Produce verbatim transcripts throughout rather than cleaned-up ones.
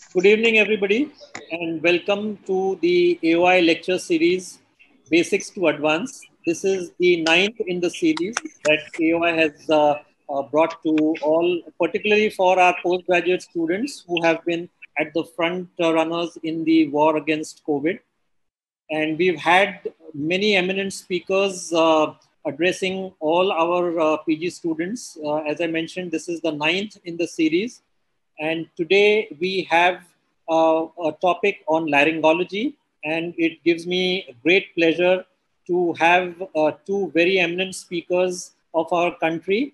Good evening, everybody, and welcome to the A O I lecture series, Basics to Advance. This is the ninth in the series that A O I has uh, uh, brought to all, particularly for our postgraduate students who have been at the front uh, runners in the war against COVID. And we've had many eminent speakers uh, addressing all our uh, P G students. Uh, as I mentioned, this is the ninth in the series. And today we have uh, a topic on laryngology, and it gives me great pleasure to have uh, two very eminent speakers of our country.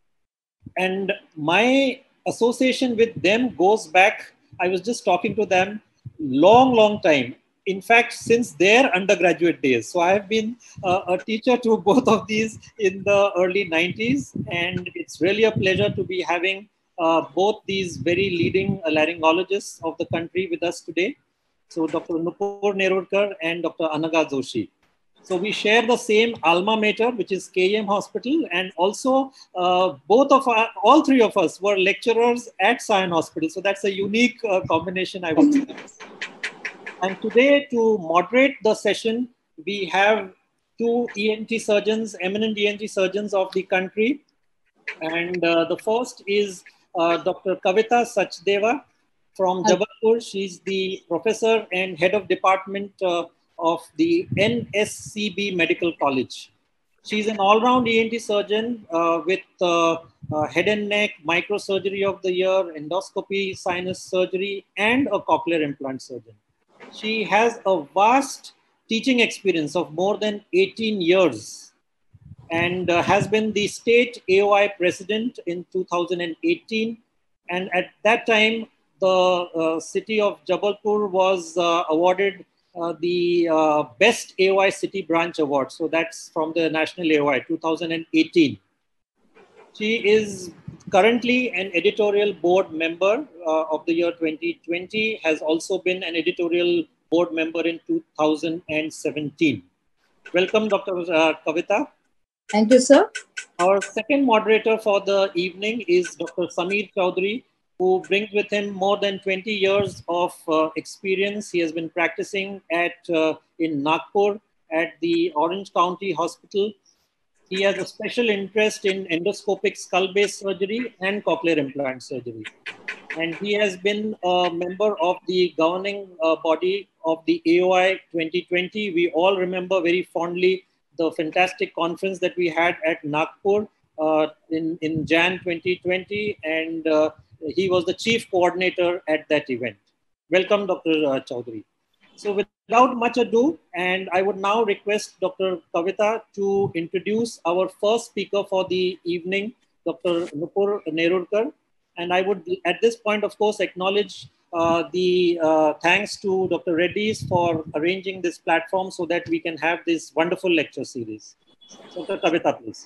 And my association with them goes back, I was just talking to them, long, long time. In fact, since their undergraduate days. So I have been uh, a teacher to both of these in the early nineties, and it's really a pleasure to be having uh, both these very leading laryngologists of the country with us today. So Doctor Nupur Nerurkar and Doctor Anaga Joshi. So we share the same alma mater, which is K E M Hospital, and also uh, both of our, all three of us were lecturers at Sion Hospital. So that's a unique uh, combination, I would say. And today, to moderate the session, we have two E N T surgeons, eminent E N T surgeons of the country. And uh, the first is uh, Doctor Kavita Sachdeva from Jabalpur. She's the professor and head of department uh, of the N S C B Medical College. She's an all-round E N T surgeon uh, with uh, uh, head and neck, microsurgery of the year, endoscopy, sinus surgery, and a cochlear implant surgeon. She has a vast teaching experience of more than eighteen years and uh, has been the state A O I president in two thousand eighteen. And at that time, the uh, city of Jabalpur was uh, awarded uh, the uh, Best A O I City Branch Award. So that's from the National A O I two thousand eighteen. She is currently an editorial board member uh, of the year twenty twenty, has also been an editorial board member in two thousand seventeen. Welcome, Doctor Uh, Kavita. Thank you, sir. Our second moderator for the evening is Doctor Sameer Chowdhury, who brings with him more than twenty years of uh, experience. He has been practicing at uh, in Nagpur at the Orange County Hospital. He has a special interest in endoscopic skull-based surgery and cochlear implant surgery. And he has been a member of the governing uh, body of the A O I twenty twenty. We all remember very fondly the fantastic conference that we had at Nagpur uh, in, in January twenty twenty, and uh, he was the chief coordinator at that event. Welcome, Doctor Chowdhury. So without much ado, and I would now request Doctor Kavita to introduce our first speaker for the evening, Doctor Nupur Nerurkar. And I would, at this point, of course, acknowledge uh, the uh, thanks to Doctor Reddy's for arranging this platform so that we can have this wonderful lecture series. Doctor Kavita, please.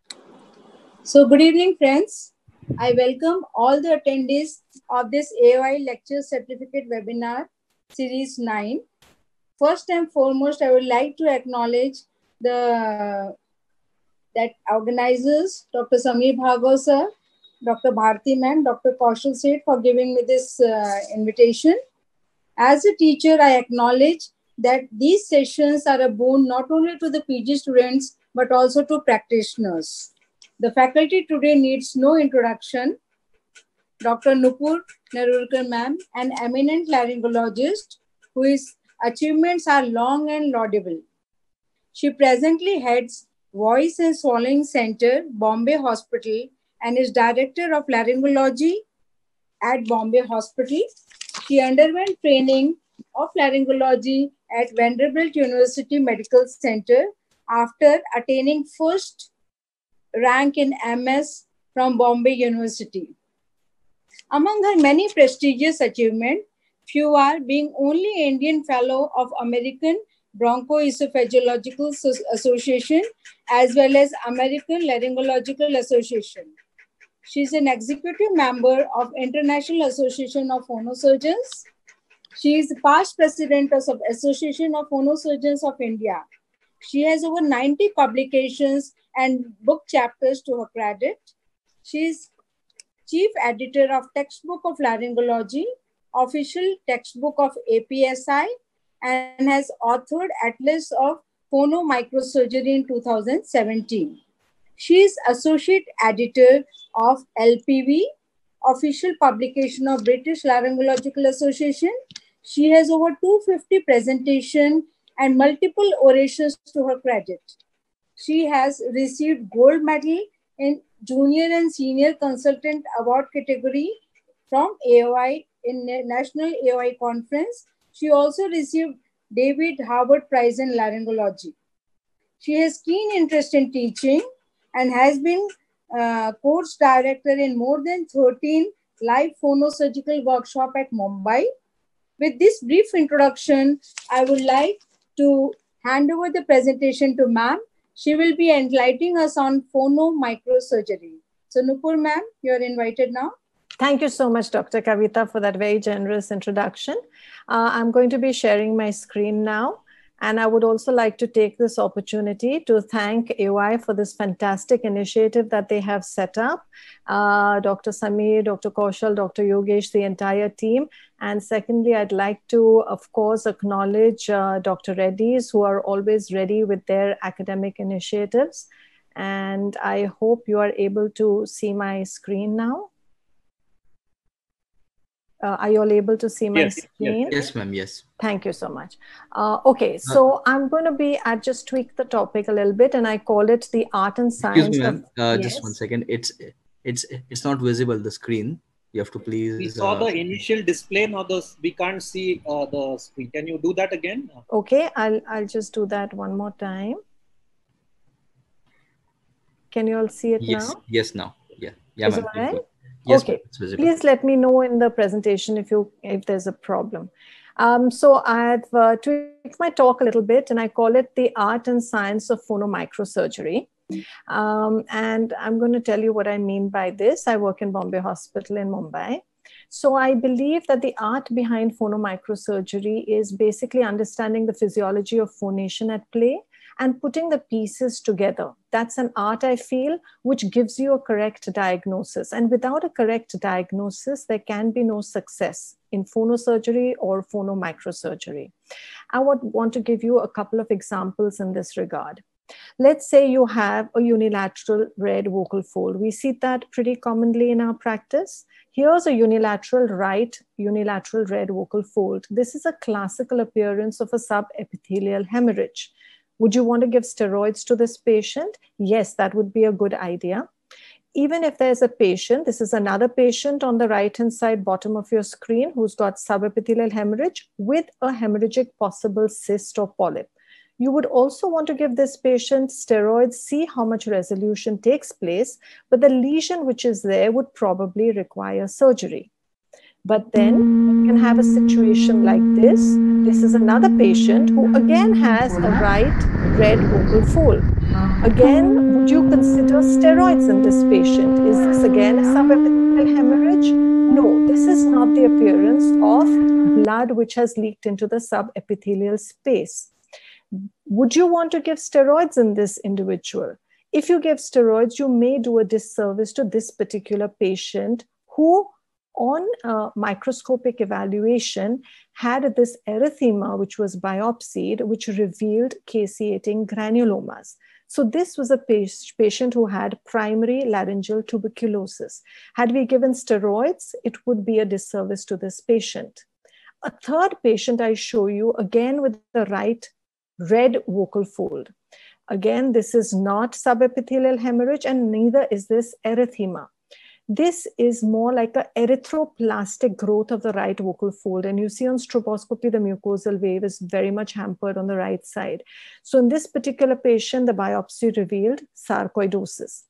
So, good evening, friends. I welcome all the attendees of this A O I Lecture Certificate Webinar, Series nine. First and foremost, I would like to acknowledge the that organizers, Doctor Sameer Bhargava sir, Doctor Bharti ma'am, Doctor Kaushal Seth for giving me this uh, invitation. As a teacher, I acknowledge that these sessions are a boon not only to the P G students, but also to practitioners. The faculty today needs no introduction. Doctor Nupur Nerurkar ma'am, an eminent laryngologist whose achievements are long and laudable. She presently heads Voice and Swallowing Center, Bombay Hospital, and is Director of Laryngology at Bombay Hospital. She underwent training of laryngology at Vanderbilt University Medical Center after attaining first rank in M S from Bombay University. Among her many prestigious achievements, few are being only Indian Fellow of American Bronchoesophageological Association as well as American Laryngological Association. She is an executive member of International Association of Phonosurgeons. She is past president of Association of Phonosurgeons of India. She has over ninety publications and book chapters to her credit. She is chief editor of Textbook of Laryngology, official textbook of A P S I, and has authored Atlas of Phonomicrosurgery in two thousand seventeen. She is associate editor of L P V, official publication of British Laryngological Association. She has over two hundred fifty presentations and multiple orations to her credit. She has received gold medal in junior and senior consultant award category from A O I in National A O I conference. She also received David Harvard Prize in Laryngology. She has keen interest in teaching and has been uh, course director in more than thirteen live phonosurgical workshop at Mumbai. With this brief introduction, I would like to hand over the presentation to ma'am. She will be enlightening us on phonomicrosurgery. So Nupur ma'am, you're invited now. Thank you so much, Doctor Kavita, for that very generous introduction. Uh, I'm going to be sharing my screen now. And I would also like to take this opportunity to thank A O I for this fantastic initiative that they have set up. Uh, Doctor Samir, Doctor Kaushal, Doctor Yogesh, the entire team. And secondly, I'd like to, of course, acknowledge uh, Doctor Reddy's, who are always ready with their academic initiatives. And I hope you are able to see my screen now. Uh, are you all able to see my yes, screen? Yes, yes ma'am, yes. Thank you so much. Uh, okay, so I'm going to be, I just tweak the topic a little bit and I call it the art and science. Excuse me, ma'am. Of, Uh, yes. Just one second. It's it's it's not visible, the screen. You have to please. We saw uh, the initial display. Now the we can't see uh, the screen. Can you do that again? Okay, I'll I'll just do that one more time. Can you all see it yes, now? Yes, now. Yeah, yeah, Is it ma'am. all right? Yes, okay. It's visible. Please let me know in the presentation if you if there's a problem. Um, so I've uh, tweaked my talk a little bit and I call it the art and science of phonomicrosurgery. Um, and I'm going to tell you what I mean by this. I work in Bombay Hospital in Mumbai. So I believe that the art behind phonomicrosurgery is basically understanding the physiology of phonation at play and putting the pieces together. That's an art, I feel, which gives you a correct diagnosis. And without a correct diagnosis, there can be no success in phonosurgery or phonomicrosurgery. I would want to give you a couple of examples in this regard. Let's say you have a unilateral red vocal fold. We see that pretty commonly in our practice. Here's a unilateral right unilateral red vocal fold. This is a classical appearance of a subepithelial hemorrhage. Would you want to give steroids to this patient? Yes, that would be a good idea. Even if there's a patient, this is another patient on the right-hand side bottom of your screen who's got subepithelial hemorrhage with a hemorrhagic possible cyst or polyp. You would also want to give this patient steroids, see how much resolution takes place, but the lesion which is there would probably require surgery. But then you can have a situation like this. This is another patient who again has a right red vocal fold. Again, would you consider steroids in this patient? Is this again a subepithelial hemorrhage? No, this is not the appearance of blood which has leaked into the subepithelial space. Would you want to give steroids in this individual? If you give steroids, you may do a disservice to this particular patient who on uh, microscopic evaluation had this erythema which was biopsied, which revealed caseating granulomas. So this was a patient who had primary laryngeal tuberculosis. Had we given steroids, it would be a disservice to this patient. A third patient I show you, again with the right red vocal fold. Again, this is not subepithelial hemorrhage and neither is this erythema. This is more like an erythroplastic growth of the right vocal fold. And you see on stroboscopy, the mucosal wave is very much hampered on the right side. So in this particular patient, the biopsy revealed sarcoidosis.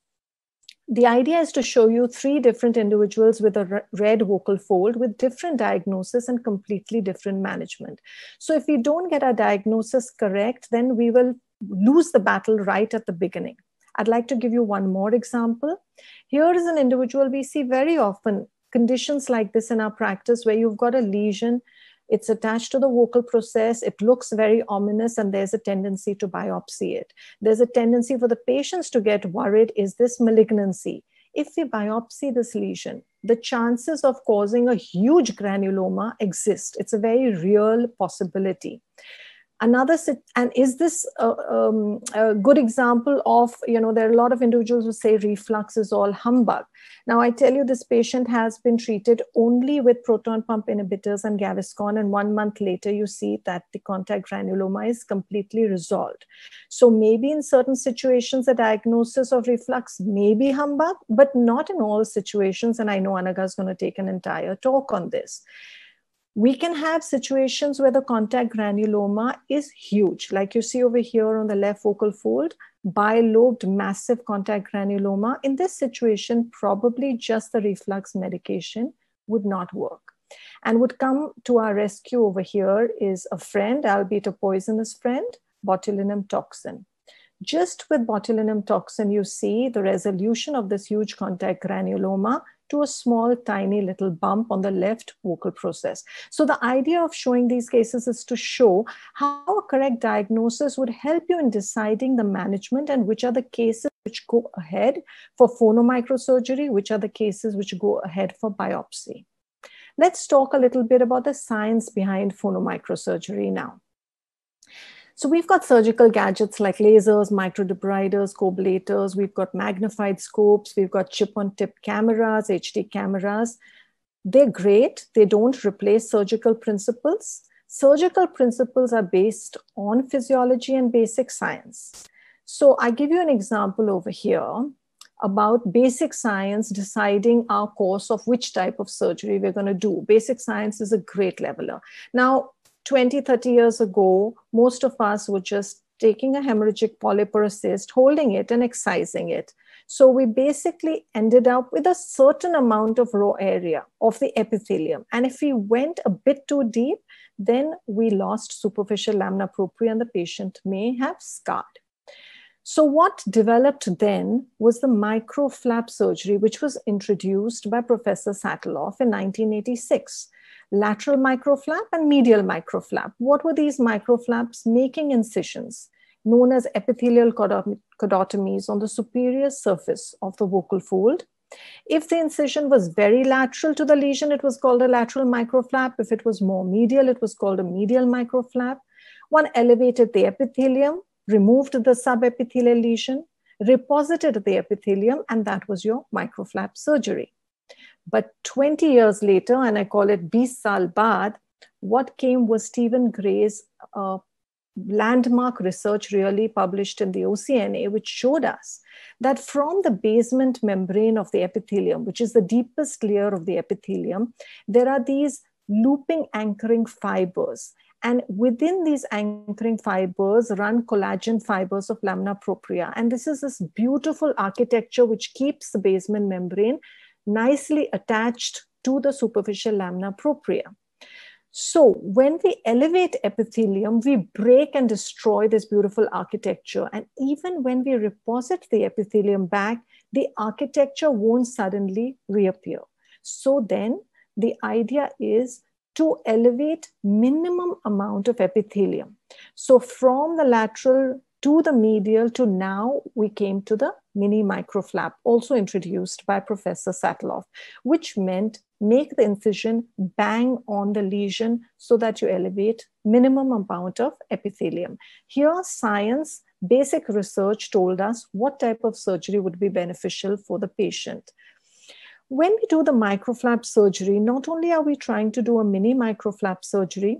The idea is to show you three different individuals with a red vocal fold with different diagnosis and completely different management. So if we don't get our diagnosis correct, then we will lose the battle right at the beginning. I'd like to give you one more example. Here is an individual we see very often, conditions like this in our practice where you've got a lesion, it's attached to the vocal process, it looks very ominous and there's a tendency to biopsy it. There's a tendency for the patients to get worried, is this malignancy? If we biopsy this lesion, the chances of causing a huge granuloma exist. It's a very real possibility. Another, and is this a, um, a good example of, you know, there are a lot of individuals who say reflux is all humbug. Now, I tell you, this patient has been treated only with proton pump inhibitors and Gaviscon, and one month later, you see that the contact granuloma is completely resolved. So maybe in certain situations, the diagnosis of reflux may be humbug, but not in all situations. And I know Anaga is going to take an entire talk on this. We can have situations where the contact granuloma is huge, like you see over here on the left vocal fold, bilobed massive contact granuloma. In this situation, probably just the reflux medication would not work. And would come to our rescue over here is a friend, albeit a poisonous friend, botulinum toxin. Just with botulinum toxin, you see the resolution of this huge contact granuloma to a small, tiny little bump on the left vocal process. So the idea of showing these cases is to show how a correct diagnosis would help you in deciding the management and which are the cases which go ahead for phonomicrosurgery, which are the cases which go ahead for biopsy. Let's talk a little bit about the science behind phonomicrosurgery now. So we've got surgical gadgets like lasers, microdebriders, coablators. We've got magnified scopes. We've got chip-on-tip cameras, H D cameras. They're great. They don't replace surgical principles. Surgical principles are based on physiology and basic science. So I give you an example over here about basic science deciding our course of which type of surgery we're going to do. Basic science is a great leveler. Now, twenty, thirty years ago, most of us were just taking a hemorrhagic polyp or a cyst, holding it and excising it. So we basically ended up with a certain amount of raw area of the epithelium. And if we went a bit too deep, then we lost superficial lamina propria and the patient may have scarred. So what developed then was the microflap surgery, which was introduced by Professor Satelov in nineteen eighty-six. Lateral microflap and medial microflap. What were these microflaps? Making incisions, known as epithelial cordotomies on the superior surface of the vocal fold. If the incision was very lateral to the lesion, it was called a lateral microflap. If it was more medial, it was called a medial microflap. One elevated the epithelium, removed the subepithelial lesion, reposited the epithelium, and that was your microflap surgery. But twenty years later, and I call it बीस साल बाद, what came was Stephen Gray's uh, landmark research really published in the O C N A, which showed us that from the basement membrane of the epithelium, which is the deepest layer of the epithelium, there are these looping anchoring fibers. And within these anchoring fibers run collagen fibers of lamina propria. And this is this beautiful architecture which keeps the basement membrane nicely attached to the superficial lamina propria. So when we elevate epithelium, we break and destroy this beautiful architecture. And even when we reposit the epithelium back, the architecture won't suddenly reappear. So then the idea is to elevate minimum amount of epithelium. So from the lateral to the medial to now, we came to the mini microflap, also introduced by Professor Satelov, which meant make the incision bang on the lesion so that you elevate minimum amount of epithelium. Here, science, basic research told us what type of surgery would be beneficial for the patient. When we do the microflap surgery, not only are we trying to do a mini microflap surgery,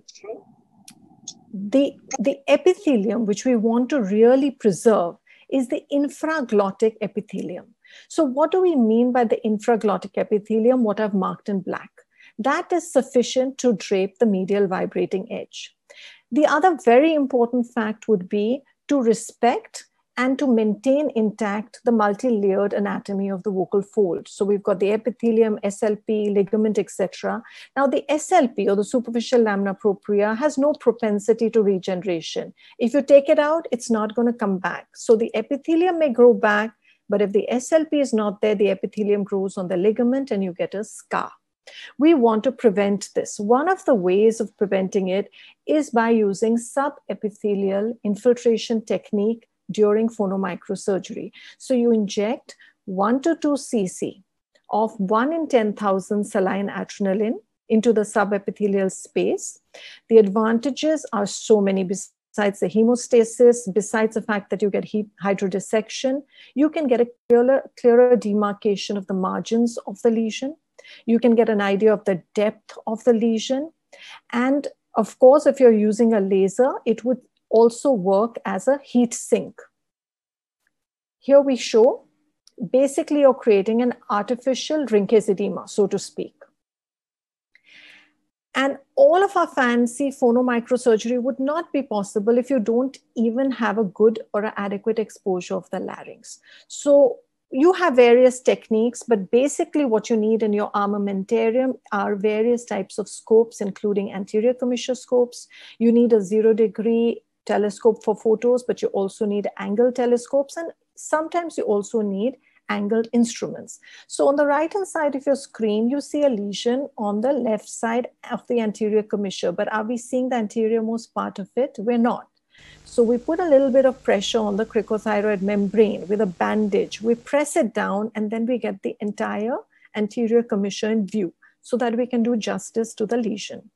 the, the epithelium which we want to really preserve is the infraglottic epithelium. So what do we mean by the infraglottic epithelium, what I've marked in black? That is sufficient to drape the medial vibrating edge. The other very important fact would be to respect and to maintain intact the multi-layered anatomy of the vocal fold. So we've got the epithelium, S L P, ligament, et cetera. Now the S L P, or the superficial lamina propria, has no propensity to regeneration. If you take it out, it's not going to come back. So the epithelium may grow back, but if the S L P is not there, the epithelium grows on the ligament and you get a scar. We want to prevent this. One of the ways of preventing it is by using subepithelial infiltration technique during phonomicrosurgery. So you inject one to two cc of one in ten thousand saline adrenaline into the subepithelial space. The advantages are so many. Besides the hemostasis, besides the fact that you get hydrodissection, you can get a clearer, clearer demarcation of the margins of the lesion. You can get an idea of the depth of the lesion. And of course, if you're using a laser, it would also work as a heat sink. Here we show, basically you're creating an artificial Rinke's edema, so to speak. And all of our fancy phonomicrosurgery would not be possible if you don't even have a good or adequate exposure of the larynx. So you have various techniques, but basically what you need in your armamentarium are various types of scopes, including anterior commissure scopes. You need a zero degree telescope for photos, but you also need angle telescopes, and sometimes you also need angled instruments. So on the right hand side of your screen, you see a lesion on the left side of the anterior commissure, but are we seeing the anterior most part of it? We're not. So we put a little bit of pressure on the cricothyroid membrane with a bandage. We press it down, and then we get the entire anterior commissure in view so that we can do justice to the lesion.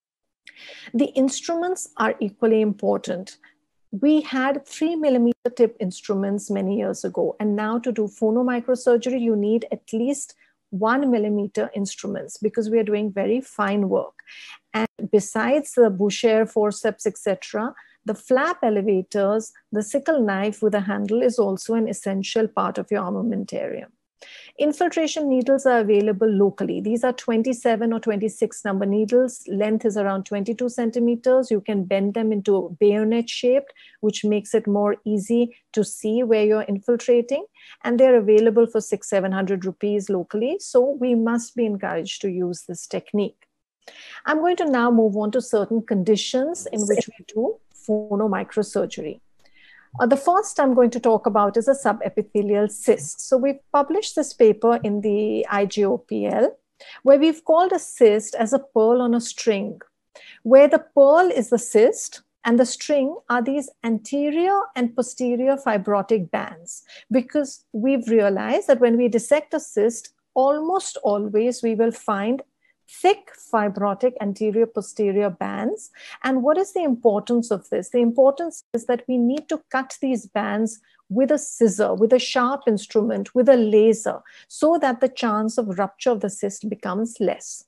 The instruments are equally important. We had three millimeter tip instruments many years ago, and now to do phonomicrosurgery, you need at least one millimeter instruments because we are doing very fine work. And besides the Boucher forceps, et cetera, the flap elevators, the sickle knife with a handle is also an essential part of your armamentarium. Infiltration needles are available locally. These are twenty-seven or twenty-six number needles. Length is around twenty-two centimeters. You can bend them into bayonet shaped, which makes it more easy to see where you're infiltrating. And they're available for six, seven hundred rupees locally. So we must be encouraged to use this technique. I'm going to now move on to certain conditions in which we do phonomicrosurgery. Uh, the first I'm going to talk about is a subepithelial cyst. So we've published this paper in the I J O P L, where we've called a cyst as a pearl on a string, where the pearl is the cyst and the string are these anterior and posterior fibrotic bands, because we've realized that when we dissect a cyst, almost always we will find thick fibrotic anterior posterior bands. And what is the importance of this? The importance is that we need to cut these bands with a scissor, with a sharp instrument, with a laser, so that the chance of rupture of the cyst becomes less.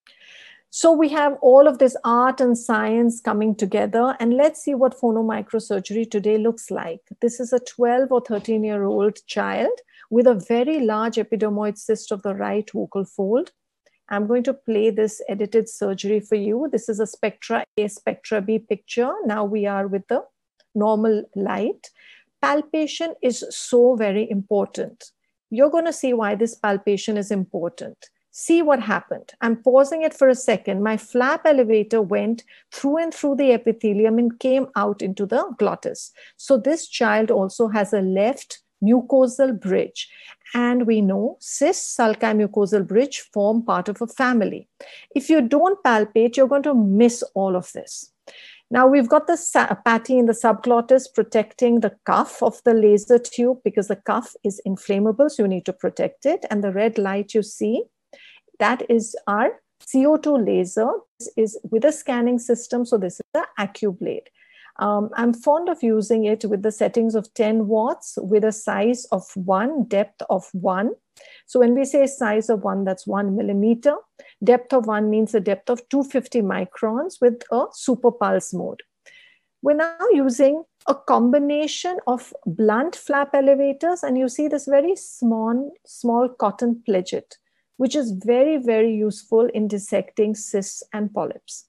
So we have all of this art and science coming together, and let's see what phonomicrosurgery today looks like. This is a twelve or thirteen year old child with a very large epidermoid cyst of the right vocal fold. I'm going to play this edited surgery for you. This is a Spectra A, Spectra B picture. Now we are with the normal light. Palpation is so very important. You're going to see why this palpation is important. See what happened. I'm pausing it for a second. My flap elevator went through and through the epithelium and came out into the glottis. So this child also has a left mucosal bridge. And we know cysts, sulci, mucosal bridge form part of a family. If you don't palpate, you're going to miss all of this. Now we've got the patty in the subglottis protecting the cuff of the laser tube, because the cuff is inflammable, so you need to protect it. And the red light you see, that is our C O two laser. This is with a scanning system, so this is the AccuBlade. Um, I'm fond of using it with the settings of ten watts with a size of one, depth of one. So when we say size of one, that's one millimeter. Depth of one means a depth of two hundred fifty microns with a super pulse mode. We're now using a combination of blunt flap elevators, and you see this very small, small cotton pledget, which is very, very useful in dissecting cysts and polyps.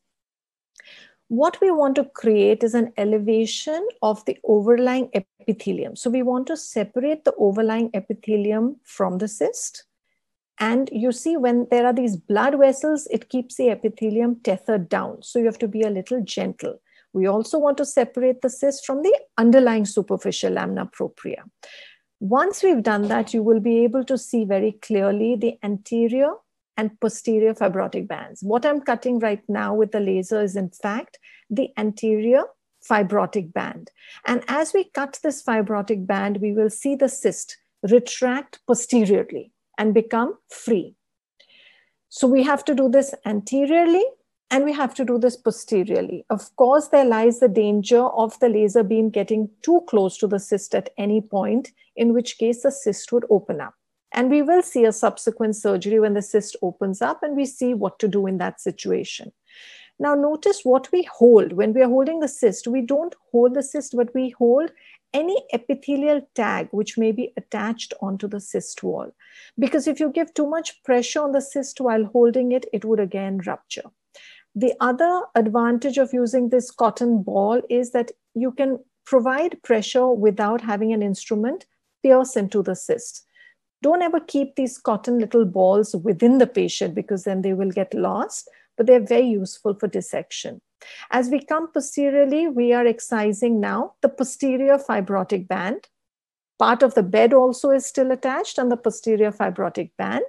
What we want to create is an elevation of the overlying epithelium. So we want to separate the overlying epithelium from the cyst. And you see when there are these blood vessels, it keeps the epithelium tethered down. So you have to be a little gentle. We also want to separate the cyst from the underlying superficial lamina propria. Once we've done that, you will be able to see very clearly the anterior and posterior fibrotic bands. What I'm cutting right now with the laser is in fact the anterior fibrotic band. And as we cut this fibrotic band, we will see the cyst retract posteriorly. and become free. So we have to do this anteriorly and we have to do this posteriorly. Of course, there lies the danger of the laser beam getting too close to the cyst at any point, in which case the cyst would open up. And we will see a subsequent surgery when the cyst opens up and we see what to do in that situation. Now notice what we hold. When we are holding the cyst, we don't hold the cyst, but we hold any epithelial tag which may be attached onto the cyst wall. Because if you give too much pressure on the cyst while holding it, it would again rupture. The other advantage of using this cotton ball is that you can provide pressure without having an instrument pierce into the cyst. Don't ever keep these cotton little balls within the patient because then they will get lost, but they're very useful for dissection. As we come posteriorly, we are excising now the posterior fibrotic band. Part of the bed also is still attached and the posterior fibrotic band.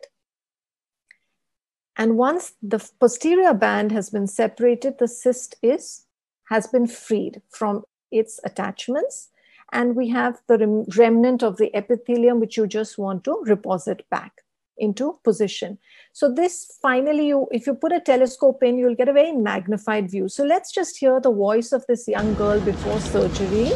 And once the posterior band has been separated, the cyst is, has been freed from its attachments. And we have the remnant of the epithelium, which you just want to reposit back into position. So this finally, you, if you put a telescope in, you'll get a very magnified view. So let's just hear the voice of this young girl before surgery.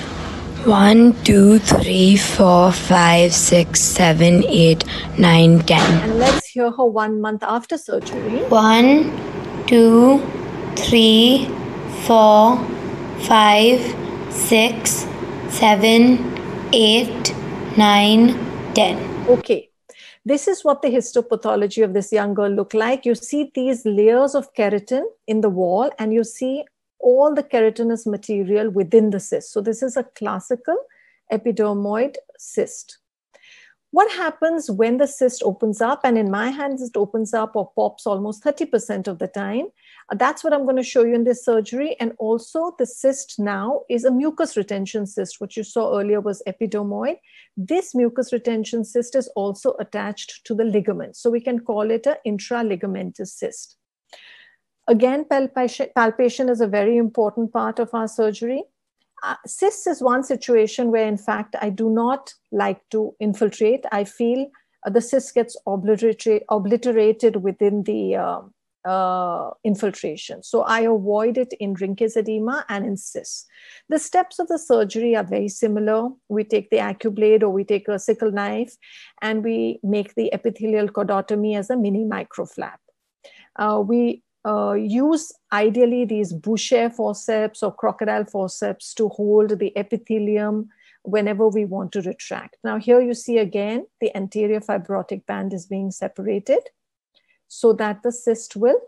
One, two, three, four, five, six, seven, eight, nine, ten. And let's hear her one month after surgery. One, two, three, four, five, six, seven, eight, nine, ten. Okay. This is what the histopathology of this young girl looked like. You see these layers of keratin in the wall and you see all the keratinous material within the cyst. So this is a classical epidermoid cyst. What happens when the cyst opens up? And in my hands, it opens up or pops almost thirty percent of the time. That's what I'm going to show you in this surgery. And also the cyst now is a mucus retention cyst. What you saw earlier was epidermoid. This mucus retention cyst is also attached to the ligament. So we can call it an intraligamentous cyst. Again, palpation, palpation is a very important part of our surgery. Uh, cysts is one situation where, in fact, I do not like to infiltrate. I feel uh, the cyst gets obliterate, obliterated within the uh, uh, infiltration. So I avoid it in Rinke's edema and in cysts. The steps of the surgery are very similar. We take the AccuBlade or we take a sickle knife and we make the epithelial chordotomy as a mini microflap. Uh, we Uh, use ideally these Boucher forceps or crocodile forceps to hold the epithelium whenever we want to retract. Now here you see again the anterior fibrotic band is being separated so that the cyst will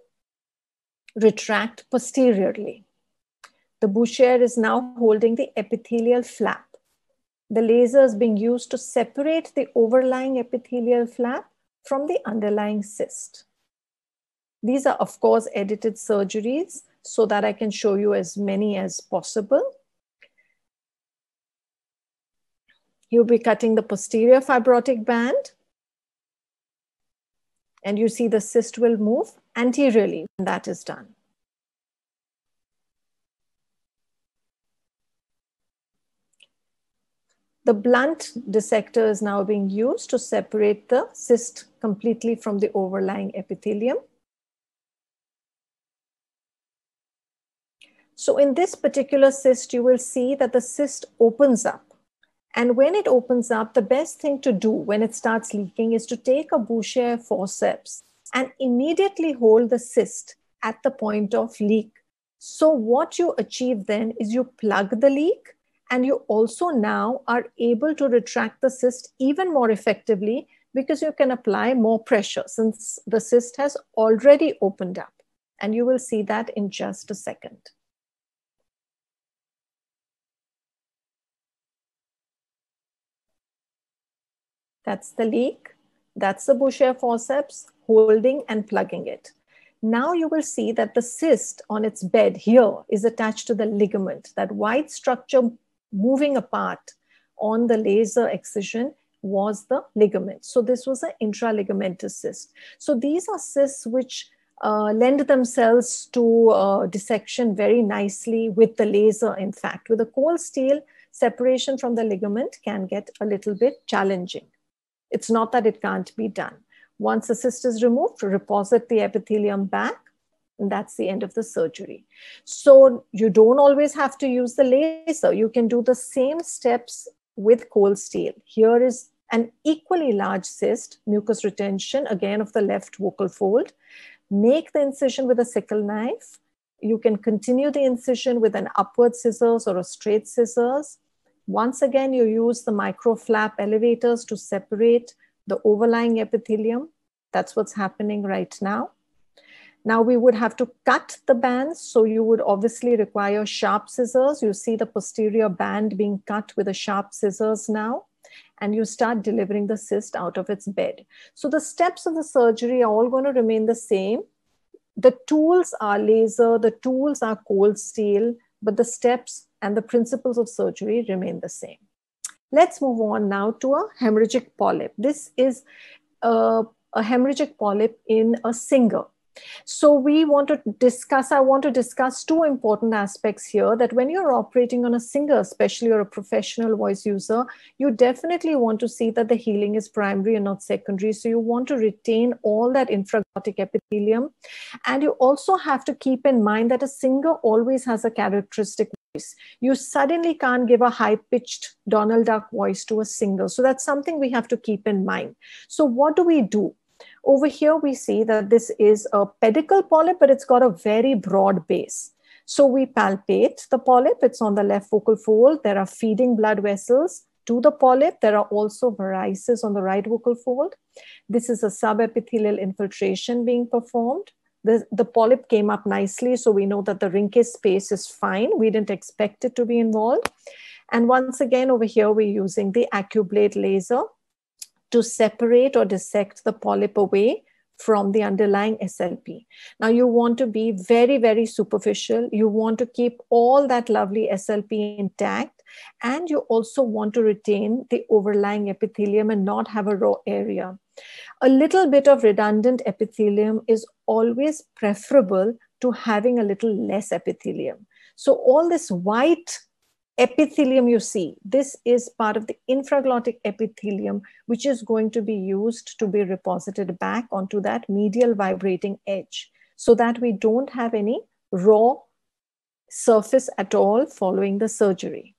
retract posteriorly. The Boucher is now holding the epithelial flap. The laser is being used to separate the overlying epithelial flap from the underlying cyst. These are, of course, edited surgeries so that I can show you as many as possible. You'll be cutting the posterior fibrotic band. And you see the cyst will move anteriorly when that is done. The blunt dissector is now being used to separate the cyst completely from the overlying epithelium. So in this particular cyst, you will see that the cyst opens up. And when it opens up, the best thing to do when it starts leaking is to take a Boucher forceps and immediately hold the cyst at the point of leak. So what you achieve then is you plug the leak and you also now are able to retract the cyst even more effectively because you can apply more pressure since the cyst has already opened up. And you will see that in just a second. That's the leak. That's the Boucher forceps holding and plugging it. Now you will see that the cyst on its bed here is attached to the ligament. That white structure moving apart on the laser excision was the ligament. So this was an intraligamentous cyst. So these are cysts which uh, lend themselves to uh, dissection very nicely with the laser. In fact, with a cold steel, separation from the ligament can get a little bit challenging. It's not that it can't be done. Once the cyst is removed, reposit the epithelium back, and that's the end of the surgery. So you don't always have to use the laser. You can do the same steps with cold steel. Here is an equally large cyst, mucus retention, again of the left vocal fold. Make the incision with a sickle knife. You can continue the incision with an upward scissors or a straight scissors. Once again, you use the micro flap elevators to separate the overlying epithelium. That's what's happening right now. Now we would have to cut the bands. So you would obviously require sharp scissors. You see the posterior band being cut with a sharp scissors now, and you start delivering the cyst out of its bed. So the steps of the surgery are all going to remain the same. The tools are laser, the tools are cold steel, but the steps and the principles of surgery remain the same. Let's move on now to a hemorrhagic polyp. This is a, a hemorrhagic polyp in a singer. So we want to discuss, I want to discuss two important aspects here, that when you're operating on a singer, especially or a professional voice user, you definitely want to see that the healing is primary and not secondary. So you want to retain all that infraglottic epithelium. And you also have to keep in mind that a singer always has a characteristic voice. You suddenly can't give a high-pitched Donald Duck voice to a singer. So that's something we have to keep in mind. So what do we do? Over here, we see that this is a pedicle polyp, but it's got a very broad base. So we palpate the polyp. It's on the left vocal fold. There are feeding blood vessels to the polyp. There are also varices on the right vocal fold. This is a subepithelial infiltration being performed. The, the polyp came up nicely, so we know that the Rinke space is fine. We didn't expect it to be involved. And once again, over here, we're using the AccuBlade laser to separate or dissect the polyp away from the underlying S L P. Now you want to be very, very superficial. You want to keep all that lovely S L P intact, and you also want to retain the overlying epithelium and not have a raw area. A little bit of redundant epithelium is always preferable to having a little less epithelium. So all this white epithelium you see, this is part of the infraglottic epithelium, which is going to be used to be reposited back onto that medial vibrating edge, so that we don't have any raw surface at all following the surgery.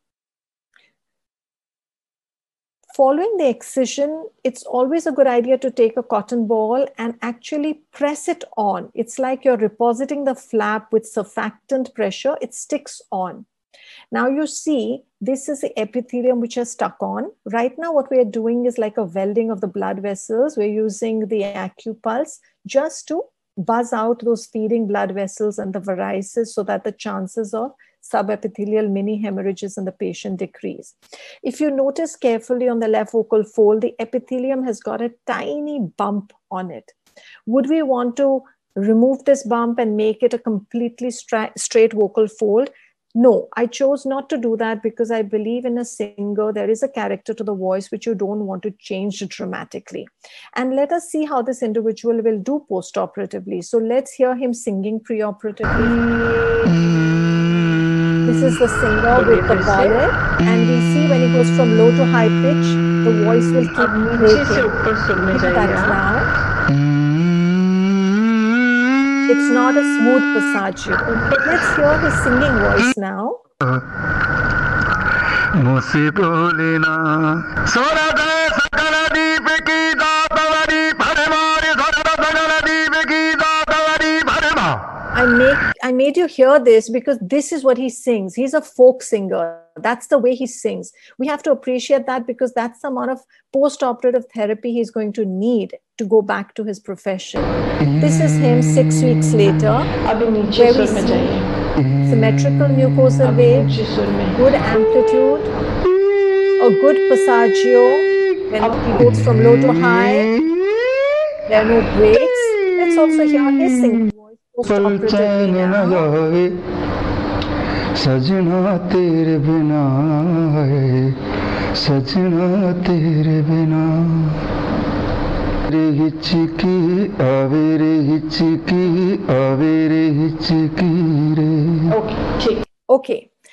Following the excision, it's always a good idea to take a cotton ball and actually press it on. It's like you're repositing the flap with surfactant pressure. It sticks on. Now you see, this is the epithelium which is stuck on. Right now, what we are doing is like a welding of the blood vessels. We're using the AccuPulse just to buzz out those feeding blood vessels and the varices so that the chances of subepithelial mini hemorrhages in the patient decrease. If you notice carefully on the left vocal fold, the epithelium has got a tiny bump on it. Would we want to remove this bump and make it a completely stra- straight vocal fold? No, I chose not to do that because I believe in a singer, there is a character to the voice which you don't want to change dramatically. And let us see how this individual will do post-operatively. So let's hear him singing pre-operatively. This is the singer with the polyp, and we see when he goes from low to high pitch, the voice will keep breaking. That now. It's not a smooth passaggio. Let's hear his singing voice now. I make I made you hear this because this is what he sings. He's a folk singer. That's the way he sings. We have to appreciate that because that's the amount of post-operative therapy he's going to need to go back to his profession. This is him six weeks later. Where we see symmetrical mucosal wave, good amplitude, a good passaggio. When he goes from low to high, there are no breaks. Let's also hear his singing voice post-operatively now. सजना तेरे बिना सजना तेरे बिना रे हिचकी आवे रे हिचकी आवे रे हिचकी रे. Okay. Okay.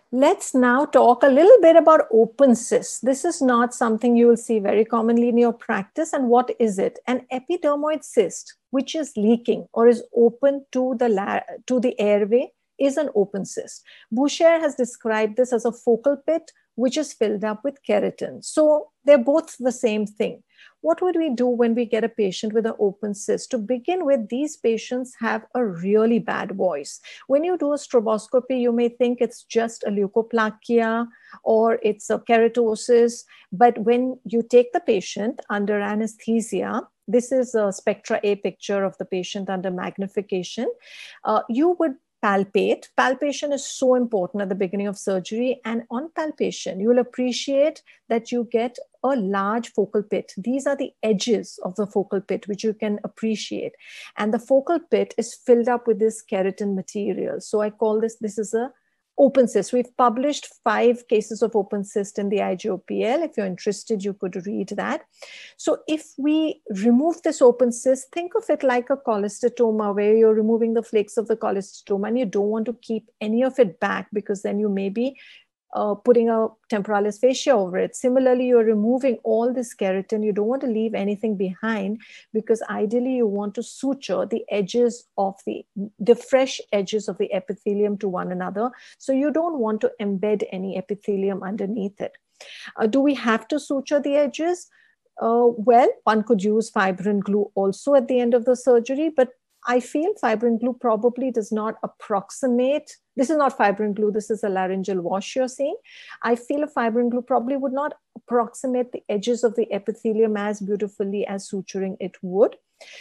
Let's now talk a little bit about open cyst. This is not something you will see very commonly in your practice. And what is it? An epidermoid cyst, which is leaking or is open to the, la to the airway, is an open cyst. Boucher has described this as a focal pit, which is filled up with keratin. So they're both the same thing. What would we do when we get a patient with an open cyst? To begin with, these patients have a really bad voice. When you do a stroboscopy, you may think it's just a leukoplakia or it's a keratosis. But when you take the patient under anesthesia, this is a spectra A picture of the patient under magnification, uh, you would palpate. Palpation is so important at the beginning of surgery. And on palpation, you will appreciate that you get a large focal pit. These are the edges of the focal pit, which you can appreciate. And the focal pit is filled up with this keratin material. So I call this, this is a open cyst. We've published five cases of open cyst in the I G O P L. If you're interested, you could read that. So if we remove this open cyst, think of it like a cholesteatoma, where you're removing the flakes of the cholesteatoma and you don't want to keep any of it back, because then you may be Uh, putting a temporalis fascia over it. Similarly, you're removing all this keratin. You don't want to leave anything behind, because ideally you want to suture the edges of the, the fresh edges of the epithelium to one another. So you don't want to embed any epithelium underneath it. Uh, do we have to suture the edges? Uh, well, one could use fibrin glue also at the end of the surgery, but I feel fibrin glue probably does not approximate. This is not fibrin glue. This is a laryngeal wash you're seeing. I feel a fibrin glue probably would not approximate the edges of the epithelium as beautifully as suturing it would.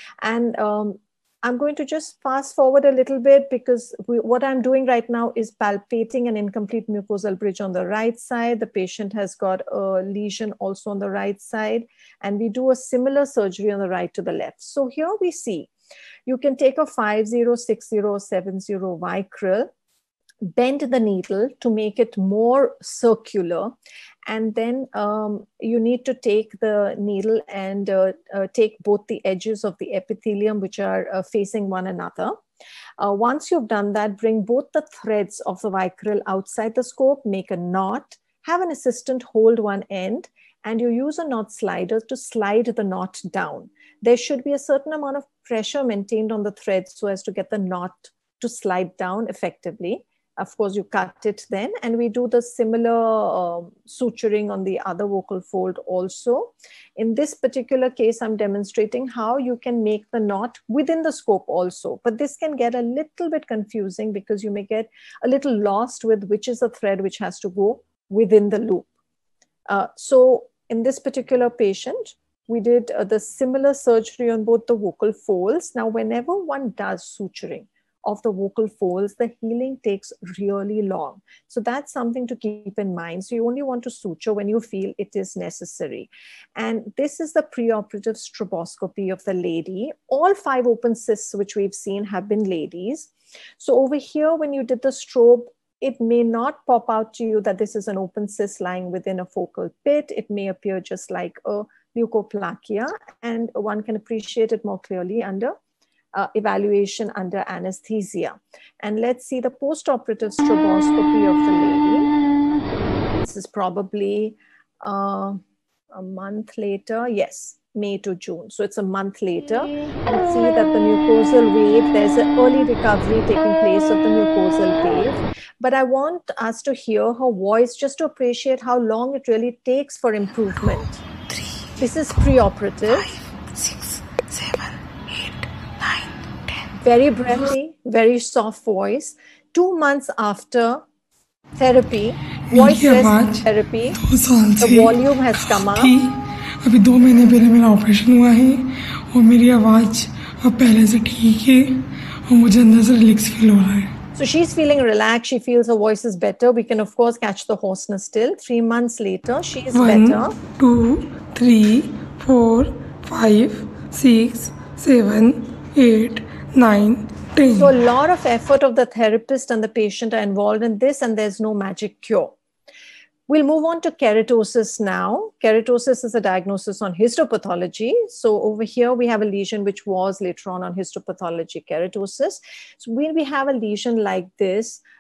And um, I'm going to just fast forward a little bit, because we, what I'm doing right now is palpating an incomplete mucosal bridge on the right side. The patient has got a lesion also on the right side, and we do a similar surgery on the right to the left. So here we see, you can take a five zero, six zero, seven zero vicryl, bend the needle to make it more circular, and then um, you need to take the needle and uh, uh, take both the edges of the epithelium, which are uh, facing one another. Uh, once you've done that, bring both the threads of the vicryl outside the scope, make a knot, have an assistant hold one end, and you use a knot slider to slide the knot down. There should be a certain amount of pressure maintained on the thread so as to get the knot to slide down effectively. Of course, you cut it then, and we do the similar uh, suturing on the other vocal fold also. In this particular case, I'm demonstrating how you can make the knot within the scope also. But this can get a little bit confusing, because you may get a little lost with which is the thread which has to go within the loop. Uh, so in this particular patient, we did uh, the similar surgery on both the vocal folds. Now, whenever one does suturing of the vocal folds, the healing takes really long. So that's something to keep in mind. So you only want to suture when you feel it is necessary. And this is the preoperative stroboscopy of the lady. All five open cysts which we've seen have been ladies. So over here, when you did the strobe, it may not pop out to you that this is an open cyst lying within a focal pit. It may appear just like a leukoplakia, and one can appreciate it more clearly under uh, evaluation under anesthesia. And let's see the postoperative stroboscopy of the lady. This is probably uh, a month later. Yes, May to June. So it's a month later. You see that the mucosal wave, there's an early recovery taking place of the mucosal wave. But I want us to hear her voice just to appreciate how long it really takes for improvement. This is preoperative. Five, six, seven, eight, nine, ten. Very breathy, very soft voice. Two months after therapy, voice rest therapy, the volume has come up. अभी दो महीने पहले मेरा operation हुआ है और मेरी आवाज़ अब पहले से ठीक है और मुझे अंदर से रिलैक्स फील हो रहा है. So she's feeling relaxed. She feels her voice is better. We can, of course, catch the hoarseness still. Three months later, she is One, better. two, three, four, five, six, seven, eight, nine, ten. So a lot of effort of the therapist and the patient are involved in this, and there's no magic cure. We'll move on to keratosis now. Keratosis is a diagnosis on histopathology. So over here, we have a lesion which was later on on histopathology keratosis. So when we have a lesion like this,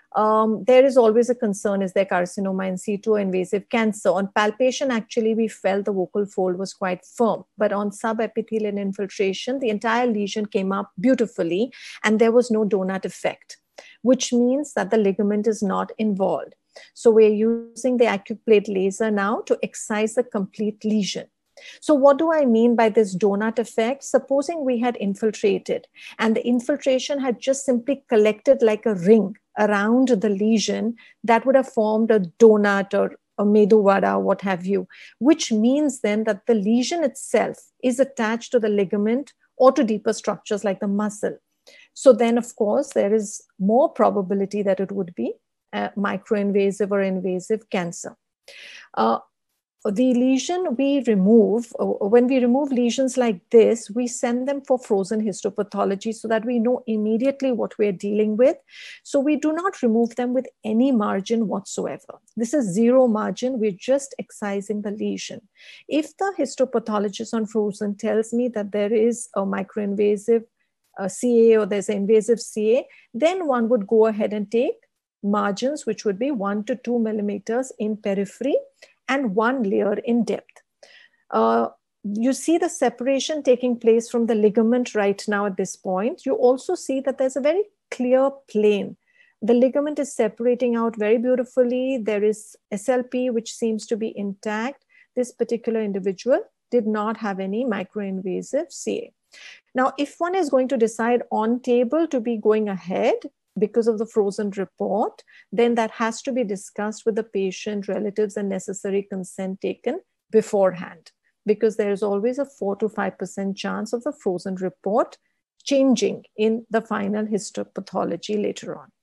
um, there is always a concern, is there carcinoma in situ or invasive cancer? On palpation, actually, we felt the vocal fold was quite firm, but on subepithelial infiltration, the entire lesion came up beautifully and there was no donut effect, which means that the ligament is not involved. So we're using the acute plate laser now to excise the complete lesion. So what do I mean by this donut effect? Supposing we had infiltrated and the infiltration had just simply collected like a ring around the lesion, that would have formed a donut or a medu vada, what have you, which means then that the lesion itself is attached to the ligament or to deeper structures like the muscle. So then, of course, there is more probability that it would be a microinvasive or invasive cancer. Uh, The lesion we remove, when we remove lesions like this, we send them for frozen histopathology so that we know immediately what we're dealing with. So we do not remove them with any margin whatsoever. This is zero margin. We're just excising the lesion. If the histopathologist on frozen tells me that there is a microinvasive uh, C A or there's an invasive C A, then one would go ahead and take margins, which would be one to two millimeters in periphery and one layer in depth. Uh, you see the separation taking place from the ligament right now at this point. You also see that there's a very clear plane. The ligament is separating out very beautifully. There is S L P, which seems to be intact. This particular individual did not have any microinvasive C A. Now, if one is going to decide on table to be going ahead, because of the frozen report, then that has to be discussed with the patient, relatives, and necessary consent taken beforehand, because there is always a four to five percent chance of the frozen report changing in the final histopathology later on.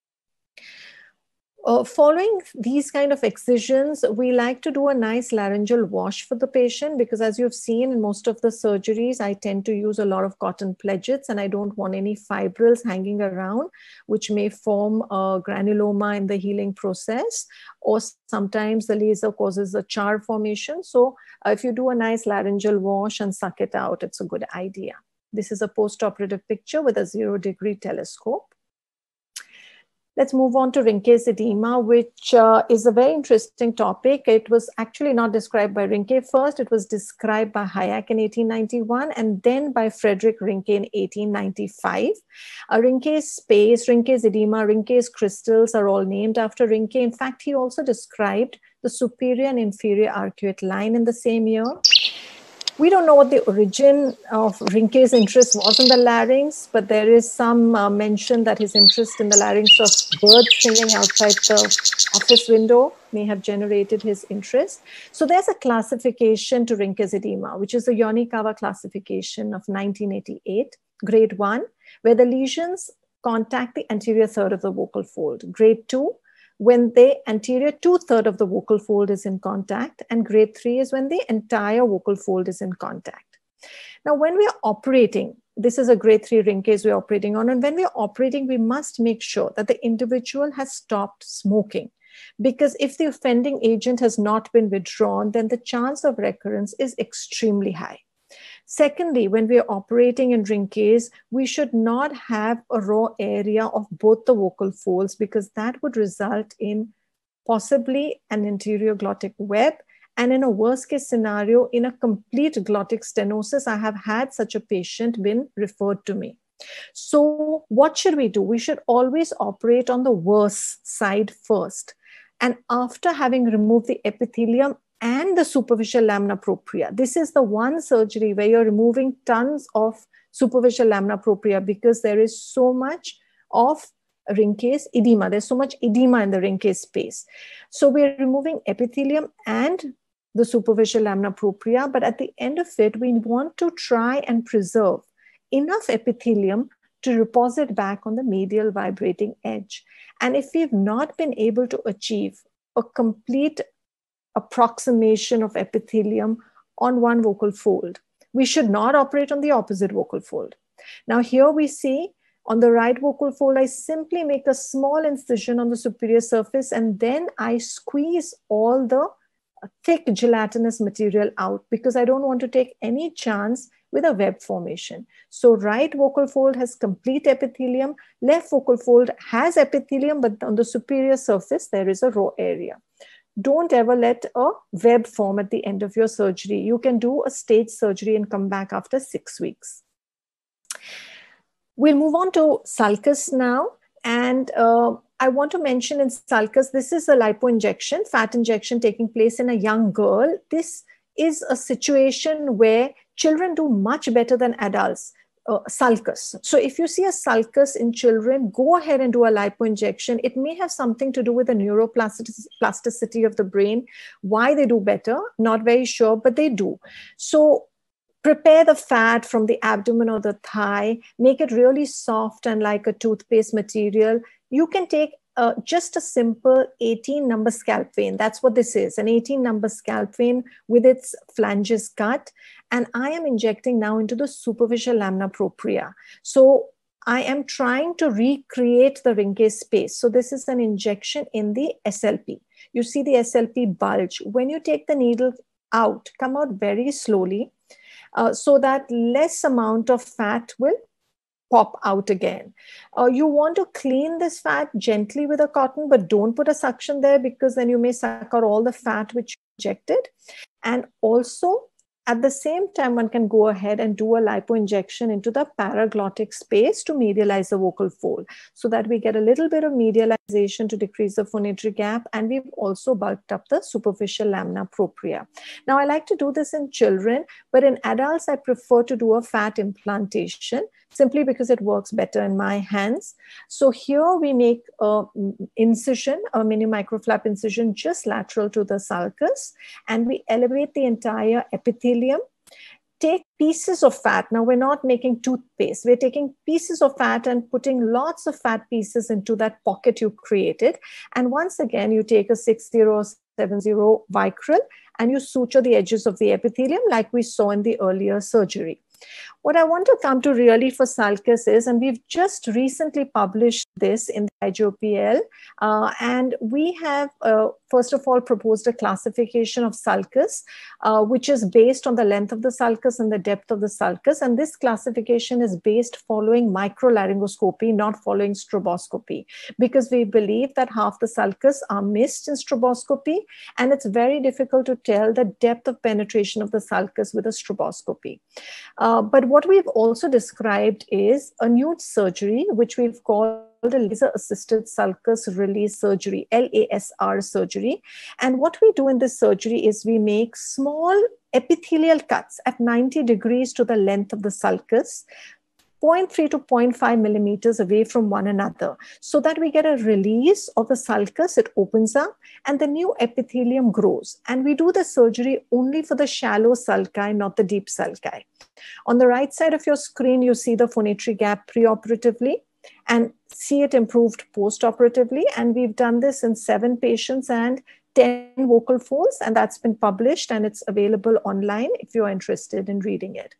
Uh, following these kind of excisions, we like to do a nice laryngeal wash for the patient, because as you've seen in most of the surgeries, I tend to use a lot of cotton pledgets and I don't want any fibrils hanging around, which may form a granuloma in the healing process, or sometimes the laser causes a char formation. So uh, if you do a nice laryngeal wash and suck it out, it's a good idea. This is a post-operative picture with a zero degree telescope. Let's move on to Rinke's edema, which uh, is a very interesting topic. It was actually not described by Rinke first. It was described by Hayek in eighteen ninety-one and then by Frederick Rinke in eighteen ninety-five. Uh, Rinke's space, Rinke's edema, Rinke's crystals are all named after Rinke. In fact, he also described the superior and inferior arcuate line in the same year. We don't know what the origin of Rinke's interest was in the larynx, but there is some uh, mention that his interest in the larynx of birds singing outside the office window may have generated his interest. So there's a classification to Rinke's edema, which is the Yonikawa classification of nineteen eighty-eight, grade one, where the lesions contact the anterior third of the vocal fold. Grade two, when the anterior two-third of the vocal fold is in contact, and grade three is when the entire vocal fold is in contact. Now, when we are operating, this is a grade three Rinke's we're operating on, and when we're operating, we must make sure that the individual has stopped smoking, because if the offending agent has not been withdrawn, then the chance of recurrence is extremely high. Secondly, when we are operating in Rinke's, we should not have a raw area of both the vocal folds, because that would result in possibly an anterior glottic web, and in a worst case scenario, in a complete glottic stenosis. I have had such a patient been referred to me. So what should we do? We should always operate on the worst side first. And after having removed the epithelium and the superficial lamina propria. This is the one surgery where you're removing tons of superficial lamina propria, because there is so much of Rinke's edema. There's so much edema in the Rinke's space. So we're removing epithelium and the superficial lamina propria, but at the end of it, we want to try and preserve enough epithelium to deposit back on the medial vibrating edge. And if we've not been able to achieve a complete approximation of epithelium on one vocal fold, we should not operate on the opposite vocal fold. Now here we see on the right vocal fold, I simply make a small incision on the superior surface, and then I squeeze all the thick gelatinous material out, because I don't want to take any chance with a web formation. So right vocal fold has complete epithelium, left vocal fold has epithelium, but on the superior surface, there is a raw area. Don't ever let a web form at the end of your surgery. You can do a stage surgery and come back after six weeks. We'll move on to sulcus now. And uh, I want to mention in sulcus, this is a lipo injection, fat injection taking place in a young girl. This is a situation where children do much better than adults. Uh, sulcus. So if you see a sulcus in children, go ahead and do a lipo injection. It may have something to do with the neuroplasticity of the brain. Why they do better, not very sure, but they do. So prepare the fat from the abdomen or the thigh, make it really soft and like a toothpaste material. You can take uh, just a simple eighteen number scalp vein. That's what this is, an eighteen number scalp vein with its flanges cut. And I am injecting now into the superficial lamina propria. So I am trying to recreate the Rinke space. So this is an injection in the S L P. You see the S L P bulge. When you take the needle out, come out very slowly uh, so that less amount of fat will pop out again. Uh, you want to clean this fat gently with a cotton, but don't put a suction there because then you may suck out all the fat which you injected. And also, at the same time, one can go ahead and do a lipo injection into the paraglottic space to medialize the vocal fold so that we get a little bit of medialization to decrease the phonatory gap. And we've also bulked up the superficial lamina propria. Now, I like to do this in children, but in adults, I prefer to do a fat implantation simply because it works better in my hands. So here we make an incision, a mini microflap incision just lateral to the sulcus, and we elevate the entire epithelium. Take pieces of fat. Now we're not making toothpaste. We're taking pieces of fat and putting lots of fat pieces into that pocket you created. And once again, you take a six zero seven zero Vicryl and you suture the edges of the epithelium like we saw in the earlier surgery. What I want to come to really for sulcus is, and we've just recently published this in the I J O P L, uh, and we have, uh, first of all, proposed a classification of sulcus, uh, which is based on the length of the sulcus and the depth of the sulcus. And this classification is based following microlaryngoscopy, not following stroboscopy, because we believe that half the sulcus are missed in stroboscopy, and it's very difficult to tell the depth of penetration of the sulcus with a stroboscopy. Uh, but what we've also described is a new surgery, which we've called a laser-assisted sulcus release surgery, L A S R surgery. And what we do in this surgery is we make small epithelial cuts at ninety degrees to the length of the sulcus, zero point three to zero point five millimeters away from one another, so that we get a release of the sulcus. It opens up and the new epithelium grows. And we do the surgery only for the shallow sulci, not the deep sulci. On the right side of your screen, you see the phonatory gap preoperatively and see it improved postoperatively. And we've done this in seven patients and ten vocal folds, and that's been published and it's available online if you're interested in reading it.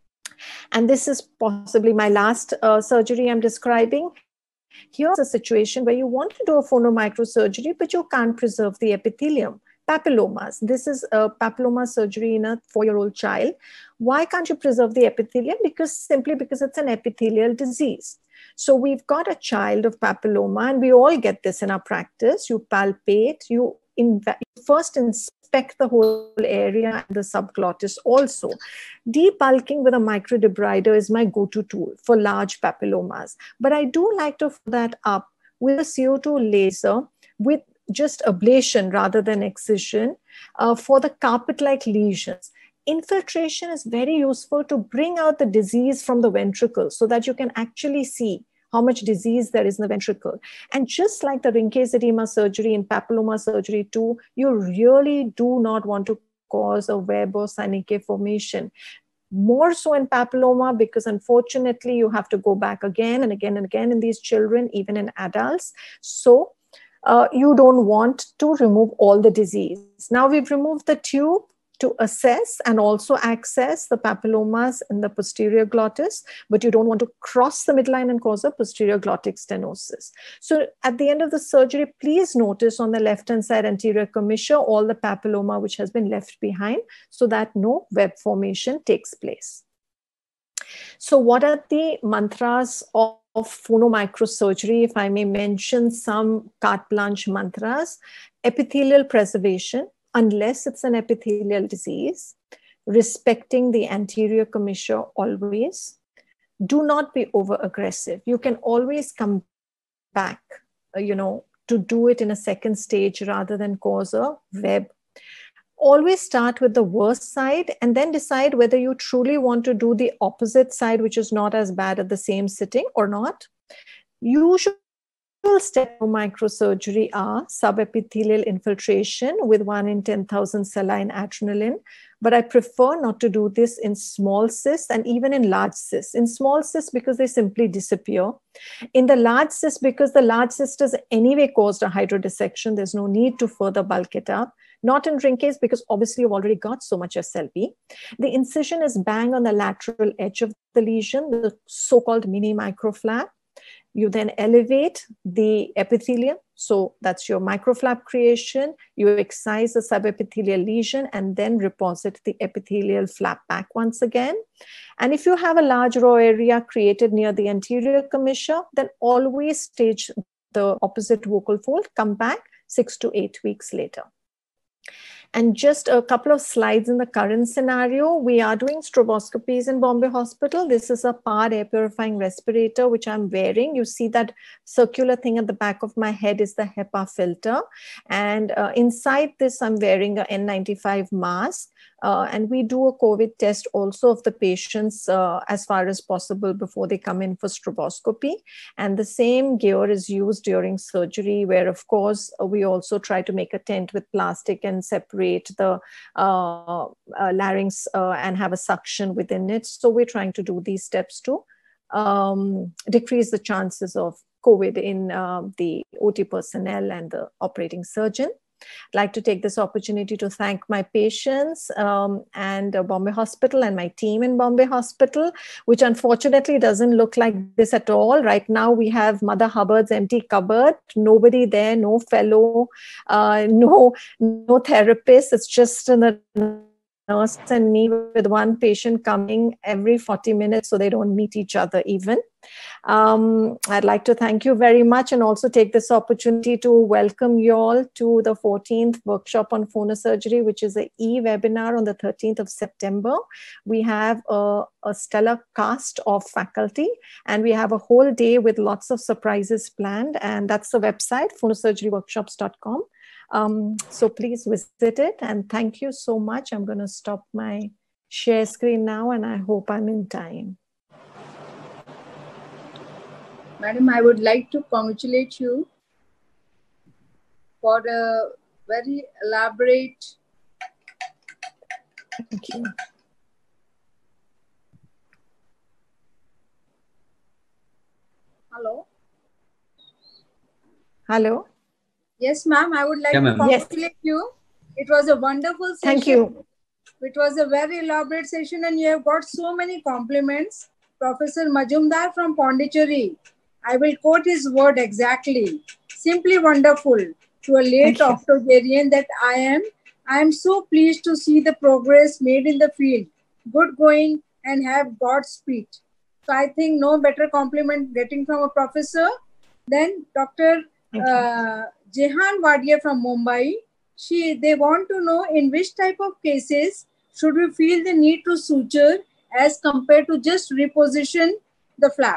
And this is possibly my last uh, surgery I'm describing. Here's a situation where you want to do a phonomicrosurgery, but you can't preserve the epithelium. Papillomas. This is a papilloma surgery in a four-year-old child. Why can't you preserve the epithelium? Because simply because it's an epithelial disease. So we've got a child of papilloma, and we all get this in our practice. You palpate, you, you first inspect the whole area and the subglottis also. Debulking with a microdebrider is my go-to tool for large papillomas. But I do like to follow that up with a C O two laser with just ablation rather than excision uh, for the carpet-like lesions. Infiltration is very useful to bring out the disease from the ventricle so that you can actually see how much disease there is in the ventricle. And just like the Rinke's edema surgery and papilloma surgery too, you really do not want to cause a web or synechia formation. More so in papilloma, because unfortunately you have to go back again and again and again in these children, even in adults. So uh, you don't want to remove all the disease. Now we've removed the tube to assess and also access the papillomas in the posterior glottis, but you don't want to cross the midline and cause a posterior glottic stenosis. So at the end of the surgery, please notice on the left-hand side anterior commissure all the papilloma which has been left behind so that no web formation takes place. So what are the mantras of, of phonomicrosurgery? If I may mention some carte blanche mantras: epithelial preservation, unless it's an epithelial disease; respecting the anterior commissure always; do not be over aggressive. You can always come back, uh, you know, to do it in a second stage rather than cause a web. Always start with the worst side and then decide whether you truly want to do the opposite side, which is not as bad at the same sitting, or not. Usual steps for microsurgery are subepithelial infiltration with one in ten thousand saline adrenaline. But I prefer not to do this in small cysts and even in large cysts. In small cysts, because they simply disappear. In the large cyst, because the large cyst has anyway caused a hydrodissection, there's no need to further bulk it up. Not in ring case, because obviously you've already got so much S L B. The incision is bang on the lateral edge of the lesion, the so-called mini microflap. You then elevate the epithelium. So that's your microflap creation. You excise the subepithelial lesion and then reposit the epithelial flap back once again. And if you have a large raw area created near the anterior commissure, then always stage the opposite vocal fold, come back six to eight weeks later. And just a couple of slides in the current scenario. We are doing stroboscopies in Bombay Hospital. This is a P A R air purifying respirator, which I'm wearing. You see that circular thing at the back of my head is the HEPA filter. And uh, inside this, I'm wearing a N ninety-five mask. Uh, and we do a COVID test also of the patients uh, as far as possible before they come in for stroboscopy. And the same gear is used during surgery, where of course we also try to make a tent with plastic and separate the uh, uh, larynx uh, and have a suction within it. So we're trying to do these steps to um, decrease the chances of COVID in uh, the O T personnel and the operating surgeon. I'd like to take this opportunity to thank my patients um, and uh, Bombay Hospital and my team in Bombay Hospital, which unfortunately doesn't look like this at all. Right now we have Mother Hubbard's empty cupboard, nobody there, no fellow, uh, no, no therapist. It's just a nurse and me with one patient coming every forty minutes, so they don't meet each other even. Um, I'd like to thank you very much and also take this opportunity to welcome you all to the fourteenth workshop on phonosurgery, which is an e-webinar on the thirteenth of September. We have a, a stellar cast of faculty and we have a whole day with lots of surprises planned, and that's the website phonosurgery workshops dot com. Um, so please visit it, and thank you so much. I'm going to stop my share screen now and I hope I'm in time. Madam, I would like to congratulate you for a very elaborate. Thank you. Hello. Hello. Yes, ma'am. I would like Yeah, to ma'am. congratulate Yes. you. It was a wonderful session. Thank you. It was a very elaborate session and you have got so many compliments. Professor Majumdar from Pondicherry, I will quote his word exactly. Simply wonderful. To a late Thank you. octogenarian that I am, I am so pleased to see the progress made in the field. Good going and have Godspeed. So I think no better compliment getting from a professor than Doctor Thank you. Uh, Jehan Wadia from Mumbai. She, they want to know in which type of cases should we feel the need to suture as compared to just reposition the flap.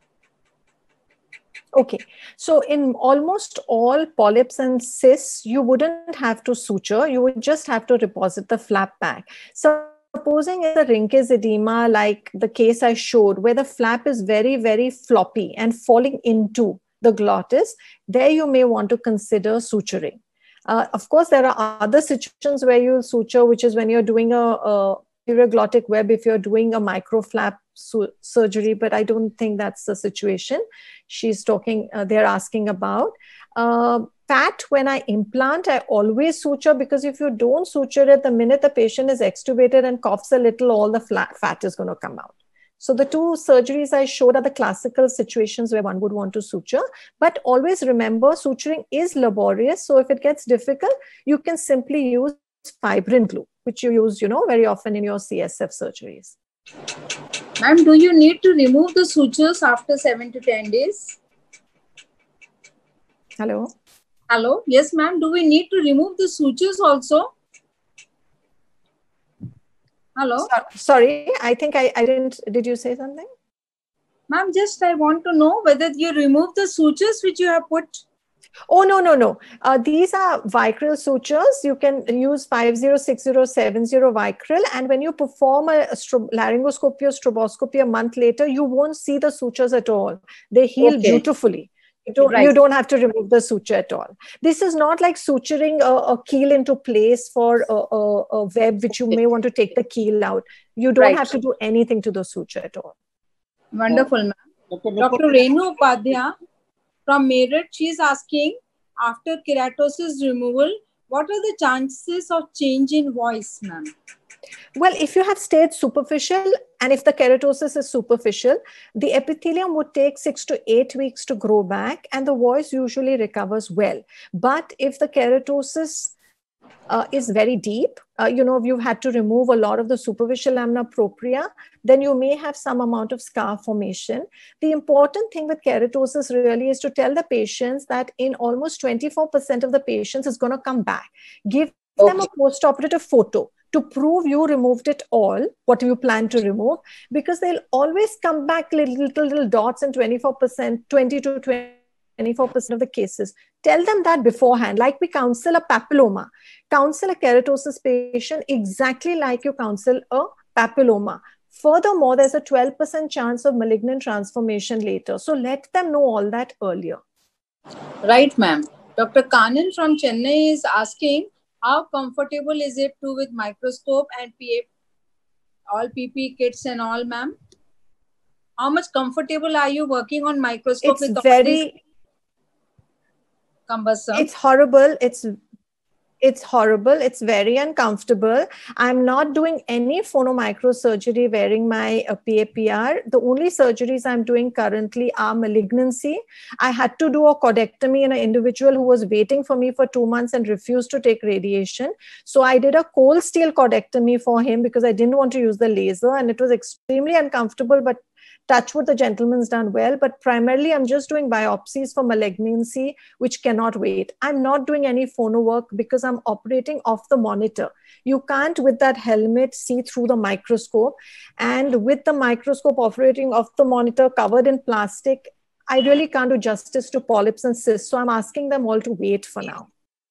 Okay, so in almost all polyps and cysts, you wouldn't have to suture, you would just have to reposit the flap back. So supposing it's a ring case edema like the case I showed, where the flap is very, very floppy and falling into the glottis, there you may want to consider suturing. Uh, of course, there are other situations where you suture, which is when you're doing a, a glottic web, if you're doing a microflap su surgery, but I don't think that's the situation she's talking, uh, they're asking about. Uh, fat, when I implant, I always suture, because if you don't suture it, the minute the patient is extubated and coughs a little, all the flat fat is going to come out. So the two surgeries I showed are the classical situations where one would want to suture, but always remember suturing is laborious. So if it gets difficult, you can simply use fibrin glue, which you use, you know, very often in your C S F surgeries. Ma'am, do you need to remove the sutures after seven to ten days? Hello? Hello? Yes, ma'am. Do we need to remove the sutures also? Hello? So, sorry, I think I, I didn't, did you say something? Ma'am, just I want to know whether you remove the sutures which you have put. Oh, no, no, no. Uh, these are Vicryl sutures. You can use five zero six zero seven zero Vicryl. And when you perform a, a laryngoscopy or stroboscopy a month later, you won't see the sutures at all. They heal Okay. beautifully. You don't, Right. you don't have to remove the suture at all. This is not like suturing a, a keel into place for a, a, a web which you may want to take the keel out. You don't Right. have to do anything to the suture at all. Wonderful, ma'am. Doctor Doctor Renu Upadhyay from Meerut, she is asking, after keratosis removal, what are the chances of change in voice, ma'am? Well, if you have stayed superficial and if the keratosis is superficial, the epithelium would take six to eight weeks to grow back and the voice usually recovers well. But if the keratosis uh, is very deep, uh, you know, you've had to remove a lot of the superficial lamina propria, then you may have some amount of scar formation. The important thing with keratosis really is to tell the patients that in almost twenty-four percent of the patients it's going to come back. Give Okay. them a post-operative photo to prove you removed it all, what you plan to remove, because they'll always come back little, little, little dots in twenty-four percent, twenty to twenty-four percent of the cases. Tell them that beforehand, like we counsel a papilloma. Counsel a keratosis patient exactly like you counsel a papilloma. Furthermore, there's a twelve percent chance of malignant transformation later. So let them know all that earlier. Right, ma'am. Doctor Kanan from Chennai is asking, how comfortable is it to with microscope and P A, all P P E kits and all, ma'am? How much comfortable are you working on microscope? It's with very cumbersome? It's horrible. It's It's horrible. It's very uncomfortable. I'm not doing any phonomicrosurgery wearing my uh, P A P R. The only surgeries I'm doing currently are malignancy. I had to do a cordectomy in an individual who was waiting for me for two months and refused to take radiation. So I did a cold steel cordectomy for him because I didn't want to use the laser, and it was extremely uncomfortable, but touch wood, the gentleman's done well. But primarily, I'm just doing biopsies for malignancy, which cannot wait. I'm not doing any phono work because I'm operating off the monitor. You can't, with that helmet, see through the microscope. And with the microscope operating off the monitor covered in plastic, I really can't do justice to polyps and cysts. So I'm asking them all to wait for now.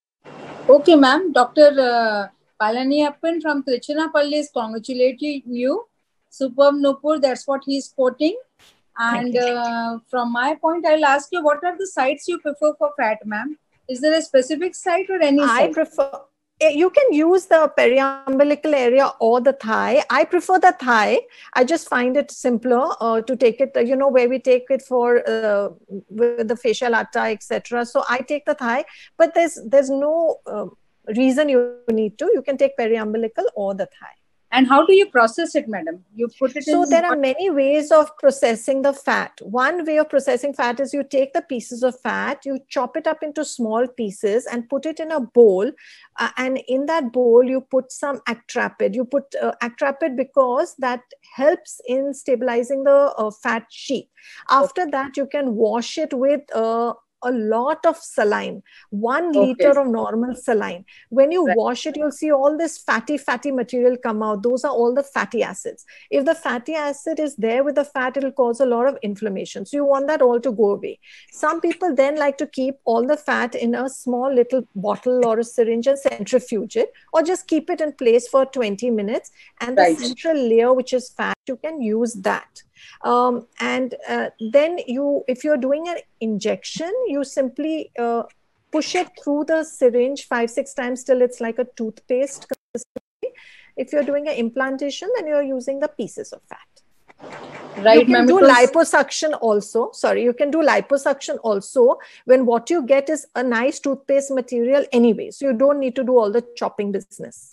Okay, ma'am. Doctor Uh, Palaniappan from Tiruchirappalli is congratulating you. Superb, Nupur, that's what he's quoting. And uh, from my point, I'll ask you, what are the sites you prefer for fat, ma'am? Is there a specific site or any I site? I prefer, you can use the periumbilical area or the thigh. I prefer the thigh. I just find it simpler uh, to take it, you know, where we take it for uh, with the facial atta, et cetera. So I take the thigh, but there's, there's no uh, reason you need to. You can take periumbilical or the thigh. And how do you process it, madam? You put it so in... So there are many ways of processing the fat. One way of processing fat is you take the pieces of fat, you chop it up into small pieces and put it in a bowl. Uh, and in that bowl, you put some actrapid. You put uh, actrapid because that helps in stabilizing the uh, fat sheet. After okay. that, you can wash it with uh, a lot of saline, one okay. liter of normal saline. When you right. wash it, you'll see all this fatty, fatty material come out. Those are all the fatty acids. If the fatty acid is there with the fat, it'll cause a lot of inflammation. So you want that all to go away. Some people then like to keep all the fat in a small little bottle or a syringe and centrifuge it, or just keep it in place for twenty minutes. And right. the central layer, which is fat, you can use that. Um, and uh, then you, if you're doing an injection, you simply uh, push it through the syringe five, six times till it's like a toothpaste consistency. If you're doing an implantation, then you're using the pieces of fat. Right, you can do liposuction also. Sorry, you can do liposuction also when what you get is a nice toothpaste material anyway. So you don't need to do all the chopping business.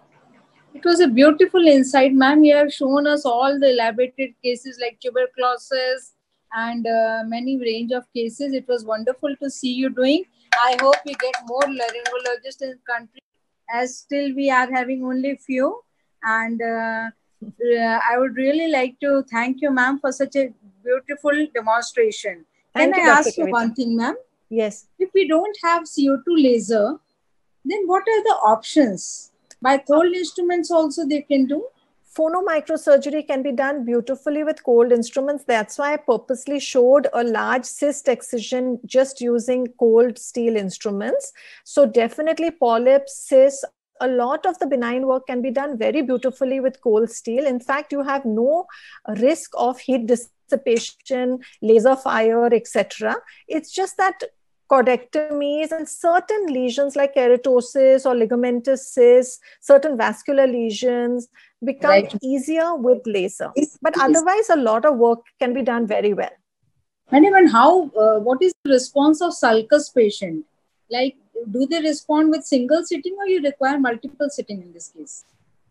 It was a beautiful insight, ma'am. You have shown us all the elaborated cases like tuberculosis and uh, many range of cases. It was wonderful to see you doing. I hope we get more laryngologists in the country, as still we are having only few. And uh, uh, I would really like to thank you, ma'am, for such a beautiful demonstration. Thank Can you, I Doctor ask you Kavita. one thing, ma'am? Yes. If we don't have C O two laser, then what are the options? By cold instruments also they can do? Phonomicrosurgery can be done beautifully with cold instruments. That's why I purposely showed a large cyst excision just using cold steel instruments. So definitely polyps, cysts, a lot of the benign work can be done very beautifully with cold steel. In fact, you have no risk of heat dissipation, laser fire, et cetera. It's just that cordectomies and certain lesions like keratosis or ligamentous cysts, certain vascular lesions become Right. easier with laser. But otherwise, a lot of work can be done very well. Madam, and how, uh, what is the response of sulcus patient? Like, do they respond with single sitting or you require multiple sitting in this case?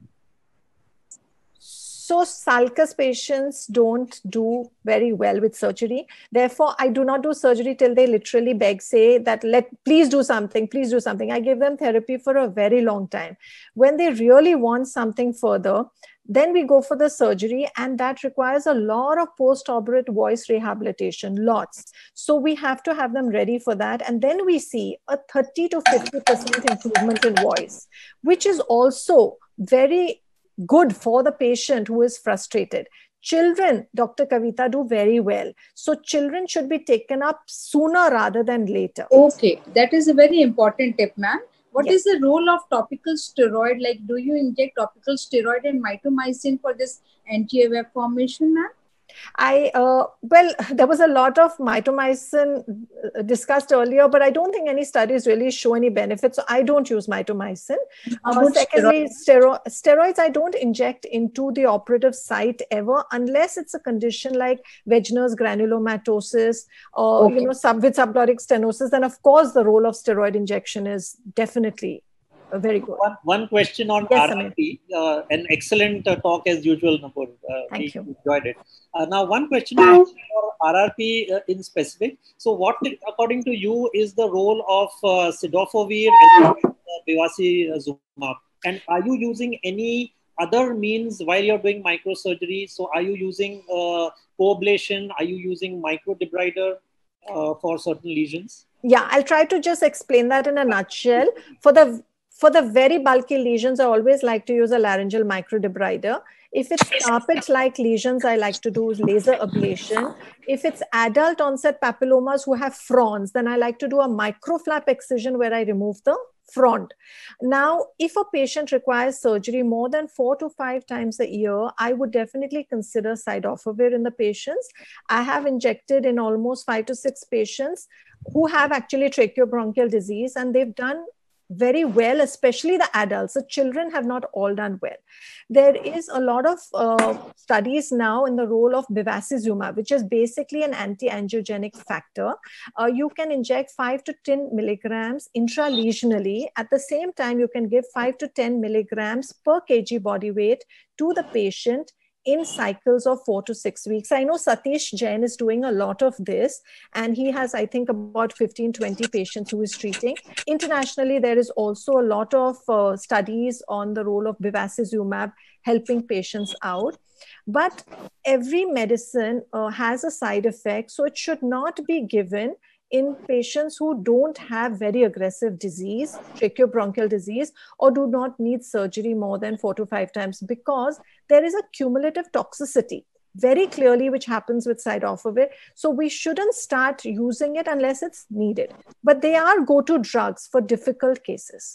So sulcus patients don't do very well with surgery. Therefore, I do not do surgery till they literally beg, say that, let, please do something, please do something. I give them therapy for a very long time. When they really want something further, then we go for the surgery, and that requires a lot of post-operative voice rehabilitation, lots. So we have to have them ready for that. And then we see a thirty to fifty percent improvement in voice, which is also very good for the patient who is frustrated. Children, Doctor Kavita, do very well. So children should be taken up sooner rather than later. Okay, that is a very important tip, ma'am. What Yes. is the role of topical steroid? Like, do you inject topical steroid and mitomycin for this anti-web formation, ma'am? I, uh, well, there was a lot of mitomycin discussed earlier, but I don't think any studies really show any benefits. So I don't use mitomycin. How Uh, about secondly, stero steroids, I don't inject into the operative site ever, unless it's a condition like Wegener's granulomatosis or, Okay. you know, sub with subaortic stenosis. Then, of course, the role of steroid injection is definitely uh, very good. One, one question on Yes, R R P. Uh, an excellent uh, talk as usual, Nupur. Uh, Thank we you. enjoyed it. Uh, now, one question for R R P uh, in specific. So, what, according to you, is the role of uh, cidofovir and uh, bevacizumab? And are you using any other means while you're doing microsurgery? So, are you using uh, co-ablation? Are you using microdebrider uh, for certain lesions? Yeah, I'll try to just explain that in a nutshell. For the for the very bulky lesions, I always like to use a laryngeal microdebrider. If it's carpet-like lesions, I like to do laser ablation. If it's adult onset papillomas who have fronds, then I like to do a microflap excision where I remove the front. Now, if a patient requires surgery more than four to five times a year, I would definitely consider cidofovir in the patients. I have injected in almost five to six patients who have actually tracheobronchial disease, and they've done very well, especially the adults. The children have not all done well. There is a lot of uh, studies now in the role of bevacizumab, which is basically an anti-angiogenic factor. Uh, you can inject five to ten milligrams intralesionally. At the same time, you can give five to ten milligrams per kg body weight to the patient in cycles of four to six weeks. I know Satish Jain is doing a lot of this, and he has, I think, about fifteen, twenty patients who is treating. Internationally, there is also a lot of uh, studies on the role of bevacizumab helping patients out. But every medicine uh, has a side effect, so it should not be given in patients who don't have very aggressive disease, tracheobronchial disease, or do not need surgery more than four to five times, because there is a cumulative toxicity very clearly which happens with cidofovir. So we shouldn't start using it unless it's needed. But they are go-to drugs for difficult cases.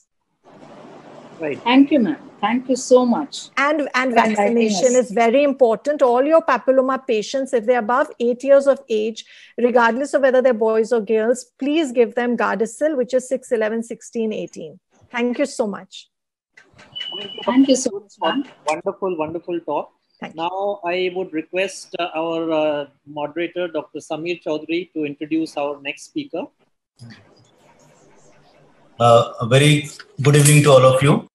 Right. Thank you, ma'am. Thank you so much. And, and vaccination is very important. All your papilloma patients, if they're above eight years of age, regardless of whether they're boys or girls, please give them Gardasil, which is six, eleven, sixteen, eighteen. Thank you so much. Thank you so much, ma'am. Wonderful, wonderful talk. Thank now, you. I would request uh, our uh, moderator, Doctor Samir Chaudhary, to introduce our next speaker. Uh, a very good evening to all of you.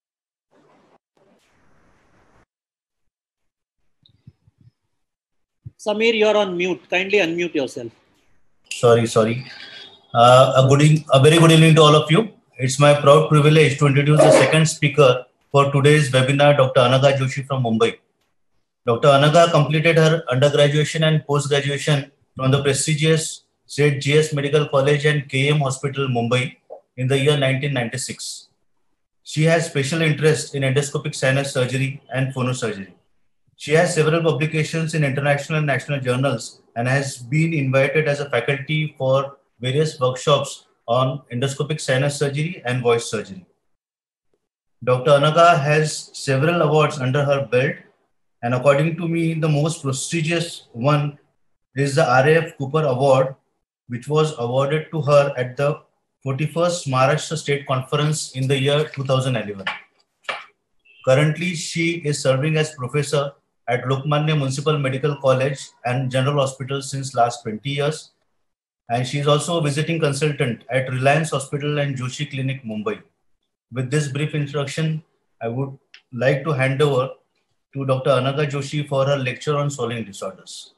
Samir, you're on mute. Kindly unmute yourself. Sorry, sorry. Uh, a, good e a very good evening to all of you. It's my proud privilege to introduce the second speaker for today's webinar, Doctor Anaga Joshi from Mumbai. Doctor Anaga completed her undergraduation and post-graduation from the prestigious Saint G S Medical College and K M Hospital, Mumbai in the year nineteen ninety-six. She has special interest in endoscopic sinus surgery and phonosurgery. She has several publications in international and national journals and has been invited as a faculty for various workshops on endoscopic sinus surgery and voice surgery. Doctor Anaga has several awards under her belt, and according to me, the most prestigious one is the R A F Cooper Award, which was awarded to her at the forty-first Maharashtra State Conference in the year two thousand eleven. Currently, she is serving as professor at Lokmanya Municipal Medical College and General Hospital since last twenty years. And she is also a visiting consultant at Reliance Hospital and Joshi Clinic, Mumbai. With this brief introduction, I would like to hand over to Doctor Anaga Joshi for her lecture on swallowing disorders.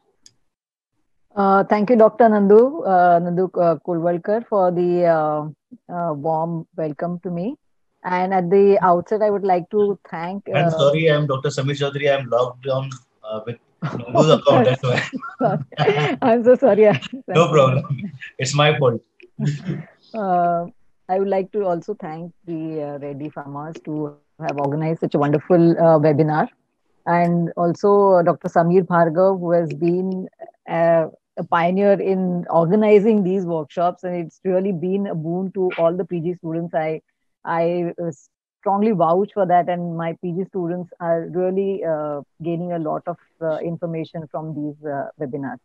Uh, thank you, Doctor Nandu, uh, Nandu uh, Kulwalkar, for the uh, uh, warm welcome to me. And at the outset, I would like to thank... Uh, I'm sorry, I'm Doctor Samir Chaudhary. I'm logged down uh, with Nandu's account. That's why. I'm so sorry. No problem. It's my fault. Uh, I would like to also thank the uh, Reddy Farmers to have organized such a wonderful uh, webinar. And also uh, Doctor Samir Bhargav, who has been uh, a pioneer in organizing these workshops. And it's really been a boon to all the P G students. I, I uh, strongly vouch for that. And my P G students are really uh, gaining a lot of uh, information from these uh, webinars.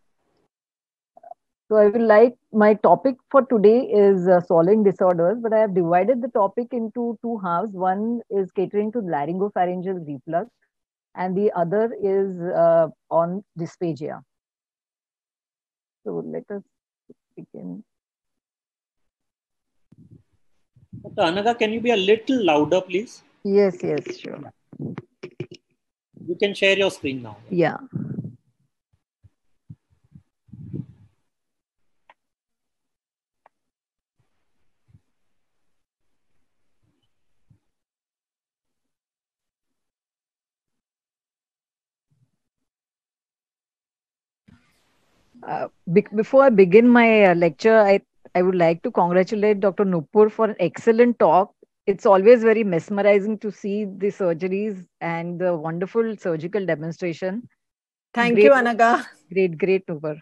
So I will like, my topic for today is uh, swallowing disorders, but I have divided the topic into two halves. One is catering to laryngopharyngeal reflux, and the other is uh, on dysphagia. So let us begin. Doctor Anaga, can you be a little louder, please? Yes, yes, sure. You can share your screen now. Yeah. Uh, be before I begin my uh, lecture, I, I would like to congratulate Doctor Nupur for an excellent talk. It's always very mesmerizing to see the surgeries and the wonderful surgical demonstration. Thank great, you, Anaga. Great, great, Nupur.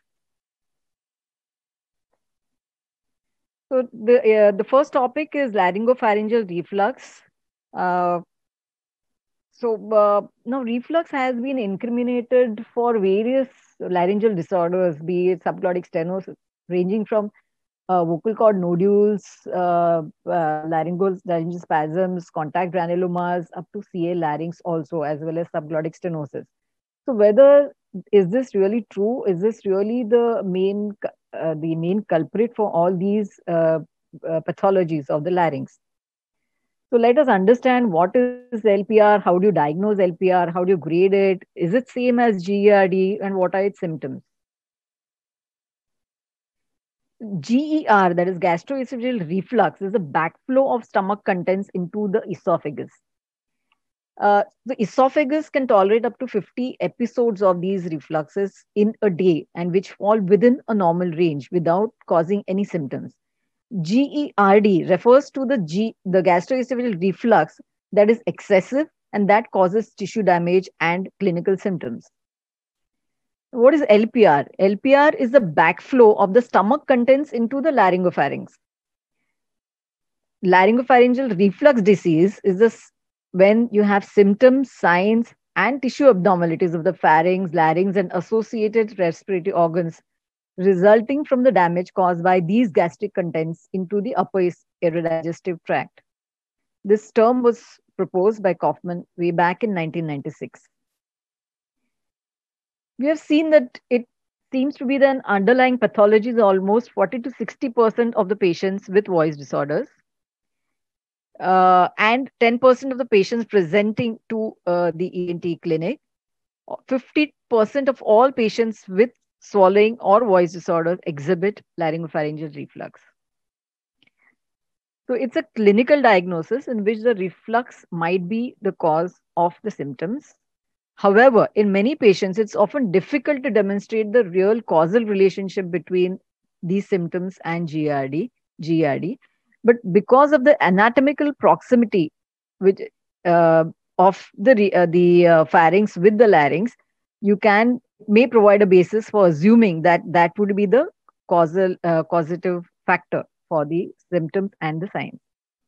So the, uh, the first topic is laryngopharyngeal reflux. Uh, so uh, now reflux has been incriminated for various laryngeal disorders, be it subglottic stenosis, ranging from uh, vocal cord nodules, uh, uh, laryngeal, laryngeal spasms, contact granulomas, up to C A larynx also, as well as subglottic stenosis. So whether, is this really true? Is this really the main, uh, the main culprit for all these uh, uh, pathologies of the larynx? So let us understand what is L P R, how do you diagnose L P R, how do you grade it, is it same as G E R D, and what are its symptoms? G E R, that is gastroesophageal reflux, is a backflow of stomach contents into the esophagus. Uh, the esophagus can tolerate up to fifty episodes of these refluxes in a day, and which fall within a normal range without causing any symptoms. G E R D refers to the G, the gastroesophageal reflux that is excessive and that causes tissue damage and clinical symptoms. What is L P R? L P R is the backflow of the stomach contents into the laryngopharynx. Laryngopharyngeal reflux disease is this when you have symptoms, signs, and tissue abnormalities of the pharynx, larynx, and associated respiratory organs resulting from the damage caused by these gastric contents into the upper aerodigestive tract. This term was proposed by Kaufman way back in nineteen ninety-six. We have seen that it seems to be the underlying pathology is almost forty to sixty percent of the patients with voice disorders. Uh, and ten percent of the patients presenting to uh, the E N T clinic. fifty percent of all patients with swallowing or voice disorders exhibit laryngopharyngeal reflux. So it's a clinical diagnosis in which the reflux might be the cause of the symptoms. However, in many patients, it's often difficult to demonstrate the real causal relationship between these symptoms and G R D, G R D. But because of the anatomical proximity which, uh, of the, re- uh, the uh, pharynx with the larynx, you can may provide a basis for assuming that that would be the causal uh, causative factor for the symptoms and the signs.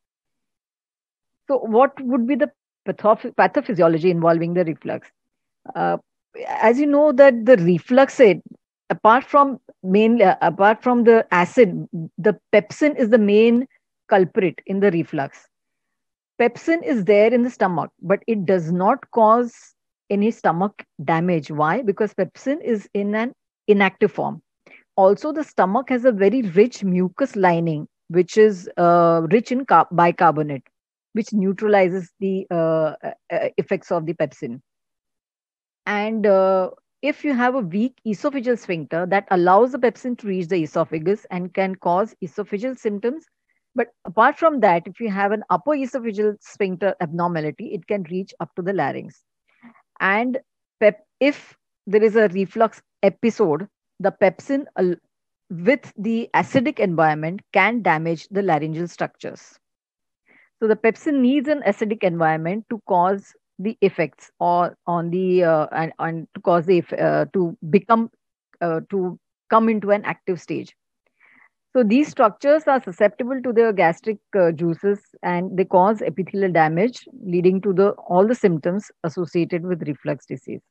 So, what would be the pathof- pathophysiology involving the reflux? Uh, as you know that the refluxate, apart from mainly uh, apart from the acid, the pepsin is the main culprit in the reflux. Pepsin is there in the stomach, but it does not cause any stomach damage. Why? Because pepsin is in an inactive form. Also, the stomach has a very rich mucus lining, which is uh, rich in car- bicarbonate, which neutralizes the uh, uh, effects of the pepsin. And uh, if you have a weak esophageal sphincter, that allows the pepsin to reach the esophagus and can cause esophageal symptoms. But apart from that, if you have an upper esophageal sphincter abnormality, it can reach up to the larynx. And pep- if there is a reflux episode, the pepsin al- with the acidic environment can damage the laryngeal structures. So the pepsin needs an acidic environment to cause the effects or on the uh, and, and to cause the uh, to become uh, to come into an active stage. So these structures are susceptible to the gastric uh, juices and they cause epithelial damage, leading to the all the symptoms associated with reflux disease.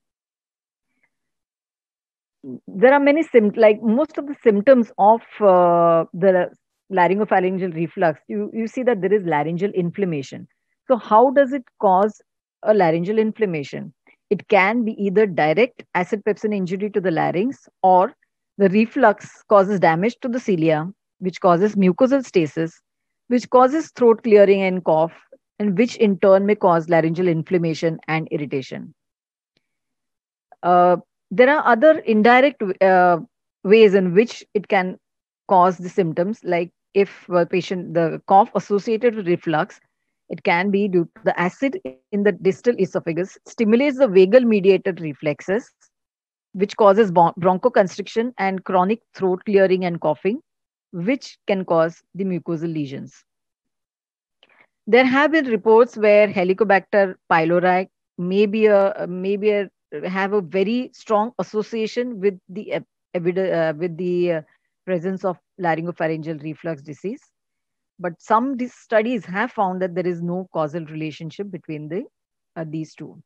There are many symptoms, like most of the symptoms of uh, the laryngopharyngeal reflux. You you see that there is laryngeal inflammation. So how does it cause a laryngeal inflammation? It can be either direct acid pepsin injury to the larynx, or the reflux causes damage to the cilia, which causes mucosal stasis, which causes throat clearing and cough, and which in turn may cause laryngeal inflammation and irritation. Uh, there are other indirect uh, ways in which it can cause the symptoms, like if a patient, the cough associated with reflux, it can be due to the acid in the distal esophagus stimulates the vagal mediated reflexes, which causes bronchoconstriction and chronic throat clearing and coughing, which can cause the mucosal lesions. There have been reports where Helicobacter pylori may be a may be a, have a very strong association with the uh, with the uh, presence of laryngopharyngeal reflux disease. But some studies have found that there is no causal relationship between the uh, these two.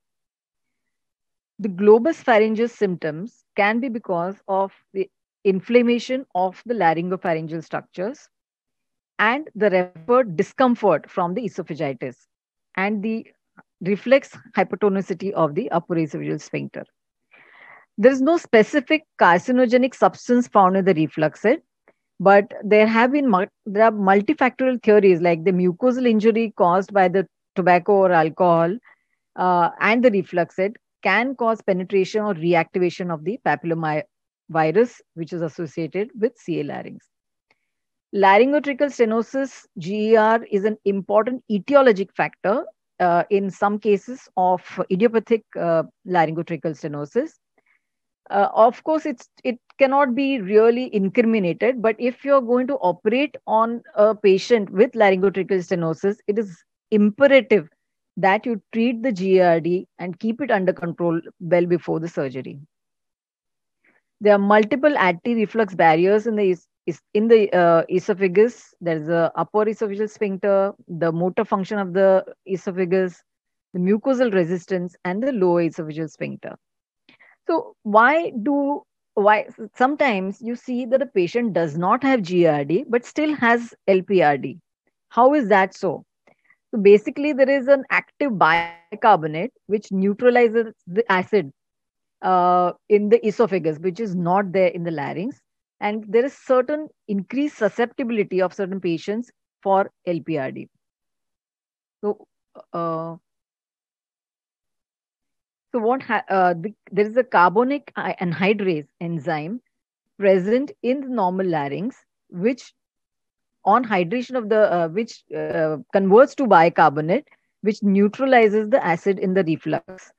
The globus pharyngeus symptoms can be because of the inflammation of the laryngopharyngeal structures and the referred discomfort from the esophagitis and the reflex hypertonicity of the upper esophageal sphincter. There is no specific carcinogenic substance found in the refluxate, but there have been there are multifactorial theories like the mucosal injury caused by the tobacco or alcohol uh, and the refluxate can cause penetration or reactivation of the papillomavirus, which is associated with C A larynx. Laryngotracheal stenosis, G E R, is an important etiologic factor uh, in some cases of idiopathic uh, laryngotracheal stenosis. Uh, of course, it's, it cannot be really incriminated, but if you're going to operate on a patient with laryngotracheal stenosis, it is imperative that you treat the G E R D and keep it under control well before the surgery. There are multiple anti-reflux barriers in the in the uh, esophagus. There's the upper esophageal sphincter, the motor function of the esophagus, the mucosal resistance, and the lower esophageal sphincter. So why do why sometimes you see that a patient does not have G E R D but still has L P R D? How is that so? So basically, there is an active bicarbonate which neutralizes the acid uh, in the esophagus, which is not there in the larynx. And there is certain increased susceptibility of certain patients for L P R D. So, uh, so what uh, the, there is a carbonic anhydrase enzyme present in the normal larynx, which on hydration of the uh, which uh, converts to bicarbonate, which neutralizes the acid in the reflux.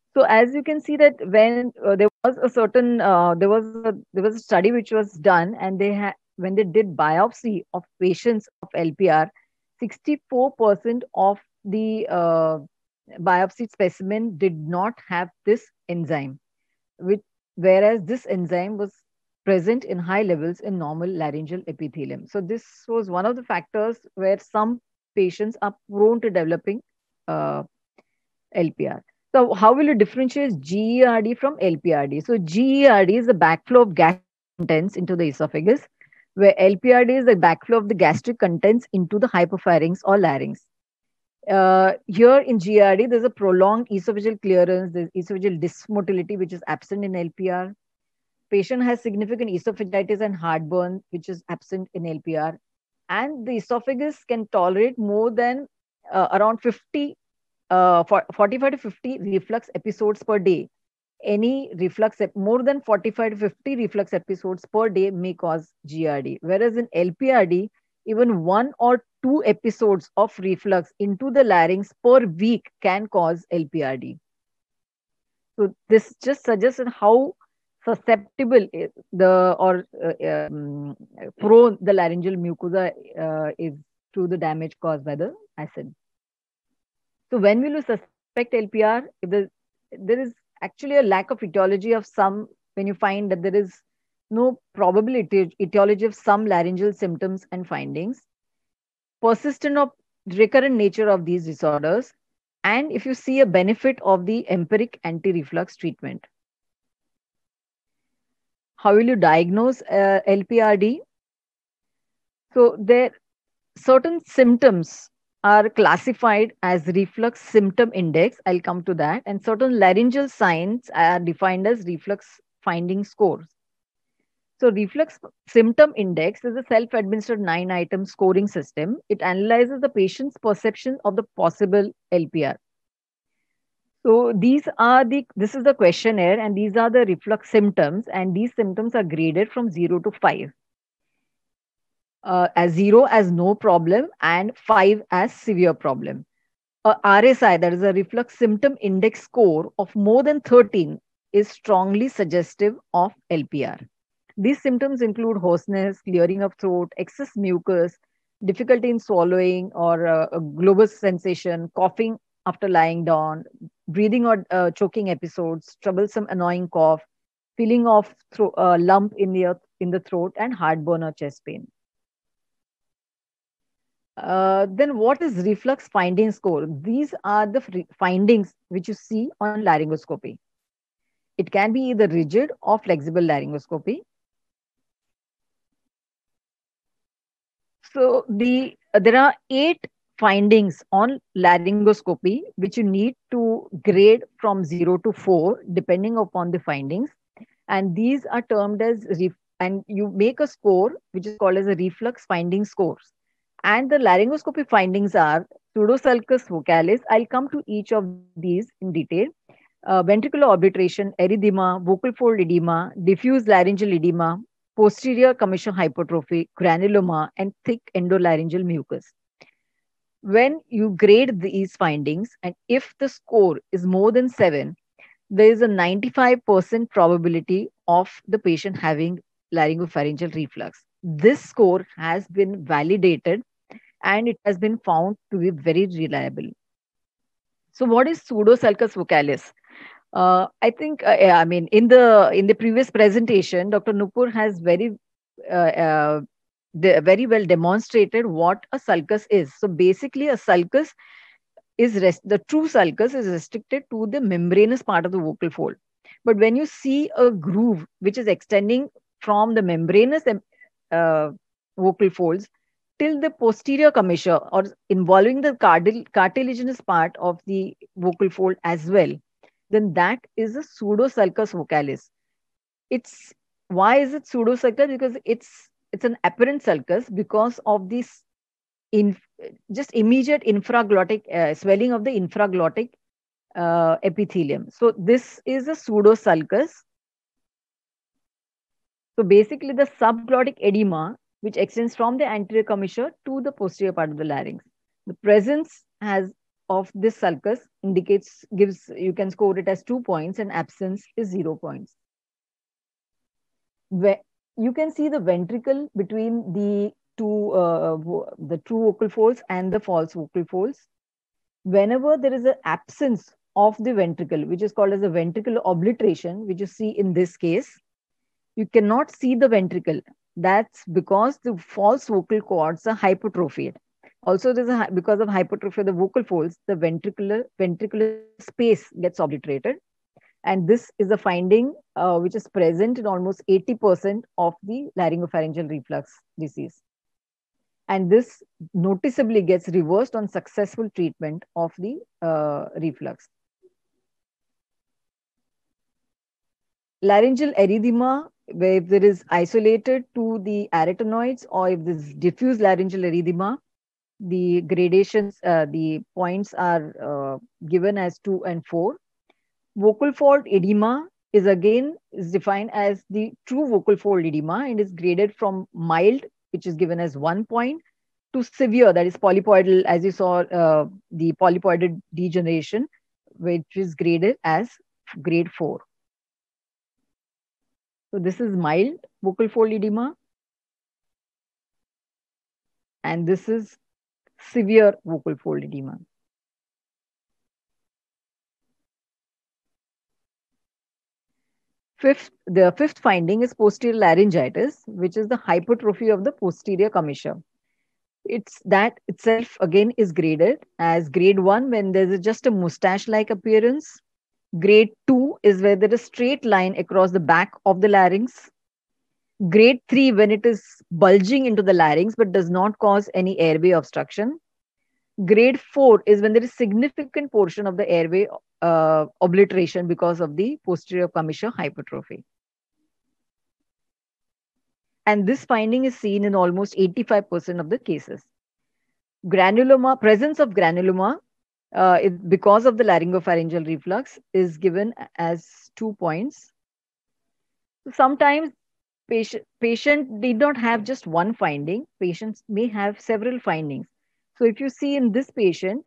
So as you can see that when uh, there was a certain uh, there was a, there was a study which was done, and they had when they did biopsy of patients of L P R, sixty-four percent of the uh, biopsy specimen did not have this enzyme, which whereas this enzyme was present in high levels in normal laryngeal epithelium. So this was one of the factors where some patients are prone to developing uh, L P R. So how will you differentiate G E R D from L P R D? So G E R D is the backflow of gastric contents into the esophagus, where L P R D is the backflow of the gastric contents into the hypopharynx or larynx. Uh, here in G E R D, there's a prolonged esophageal clearance, there's esophageal dysmotility, which is absent in L P R. Patient has significant esophagitis and heartburn, which is absent in L P R. And the esophagus can tolerate more than uh, around fifty, uh, for forty-five to fifty reflux episodes per day. Any reflux, more than forty-five to fifty reflux episodes per day may cause G E R D. Whereas in L P R D, even one or two episodes of reflux into the larynx per week can cause L P R D. So this just suggests how susceptible the or uh, um, prone the laryngeal mucosa uh, is to the damage caused by the acid. So when will you suspect L P R? If there, there is actually a lack of etiology of some, when you find that there is no probable etiology of some laryngeal symptoms and findings, persistent or recurrent nature of these disorders, and if you see a benefit of the empiric anti-reflux treatment. How will you diagnose uh, L P R D? So there certain symptoms are classified as reflux symptom index. I'll come to that. And certain laryngeal signs are defined as reflux finding scores. So reflux symptom index is a self-administered nine-item scoring system. It analyzes the patient's perception of the possible L P R. So these are the, this is the questionnaire, and these are the reflux symptoms, and these symptoms are graded from zero to five. Uh, as zero as no problem and five as severe problem. A R S I, that is a reflux symptom index score of more than thirteen, is strongly suggestive of L P R. These symptoms include hoarseness, clearing of throat, excess mucus, difficulty in swallowing or uh, a globus sensation, coughing after lying down, breathing or uh, choking episodes, troublesome annoying cough, feeling of thro- uh, lump in the, in the throat, and heartburn or chest pain. Uh, then what is reflux finding score? These are the findings which you see on laryngoscopy. It can be either rigid or flexible laryngoscopy. So the uh, there are eight findings on laryngoscopy which you need to grade from zero to four depending upon the findings, and these are termed as ref and you make a score which is called as a reflux finding scores. And the laryngoscopy findings are pseudosulcus vocalis. I'll come to each of these in detail. Uh, ventricular obliteration, erythema, vocal fold edema, diffuse laryngeal edema, posterior commissure hypertrophy, granuloma, and thick endolaryngeal mucus. When you grade these findings, and if the score is more than seven, there is a ninety-five percent probability of the patient having laryngopharyngeal reflux. This score has been validated and it has been found to be very reliable. So what is pseudosulcus vocalis? Uh, I think, uh, I mean, in the in the previous presentation, Doctor Nupur has very, uh, uh, de- very well demonstrated what a sulcus is. So basically, a sulcus is rest- the true sulcus is restricted to the membranous part of the vocal fold. But when you see a groove which is extending from the membranous uh, vocal folds till the posterior commissure or involving the cartilaginous part of the vocal fold as well, then that is a pseudosulcus vocalis. It's why is it pseudosulcus? Because it's it's an apparent sulcus because of this in just immediate infraglottic uh, swelling of the infraglottic uh, epithelium. So this is a pseudosulcus. So basically the subglottic edema which extends from the anterior commissure to the posterior part of the larynx. The presence has of this sulcus indicates, gives, you can score it as two points, and absence is zero points. Where you can see the ventricle between the two, uh, the true vocal folds and the false vocal folds. Whenever there is an absence of the ventricle, which is called as a ventricular obliteration, which you see in this case, you cannot see the ventricle. That's because the false vocal cords are hypertrophied. Also, there's a, because of hypertrophy of the vocal folds, the ventricular ventricular space gets obliterated. And this is a finding uh, which is present in almost eighty percent of the laryngopharyngeal reflux disease. And this noticeably gets reversed on successful treatment of the uh, reflux. Laryngeal erythema, where if there is isolated to the arytenoids or if this diffuse laryngeal erythema, the gradations, uh, the points are uh, given as two and four. Vocal fold edema is again is defined as the true vocal fold edema and is graded from mild, which is given as one point, to severe, that is polypoidal, as you saw, uh, the polypoidal degeneration, which is graded as grade four. So this is mild vocal fold edema, and this is severe vocal fold edema. Fifth, the fifth finding is posterior laryngitis, which is the hypertrophy of the posterior commissure. It's that itself again is graded as grade one when there's just a mustache-like appearance. Grade two is where there is a straight line across the back of the larynx. Grade three when it is bulging into the larynx but does not cause any airway obstruction. Grade four is when there is significant portion of the airway uh, obliteration because of the posterior commissure hypertrophy. And this finding is seen in almost eighty-five percent of the cases. Granuloma, presence of granuloma uh, it, because of the laryngopharyngeal reflux is given as two points. Sometimes patient, patient need not have just one finding. Patients may have several findings. So if you see in this patient,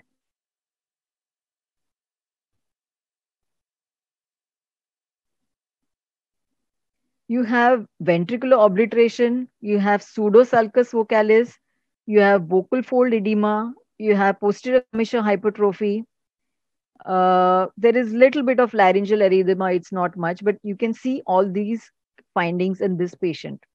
you have ventricular obliteration, you have pseudosulcus vocalis, you have vocal fold edema, you have posterior commissure hypertrophy. Uh, there is little bit of laryngeal erythema, it's not much, but you can see all these findings in this patient.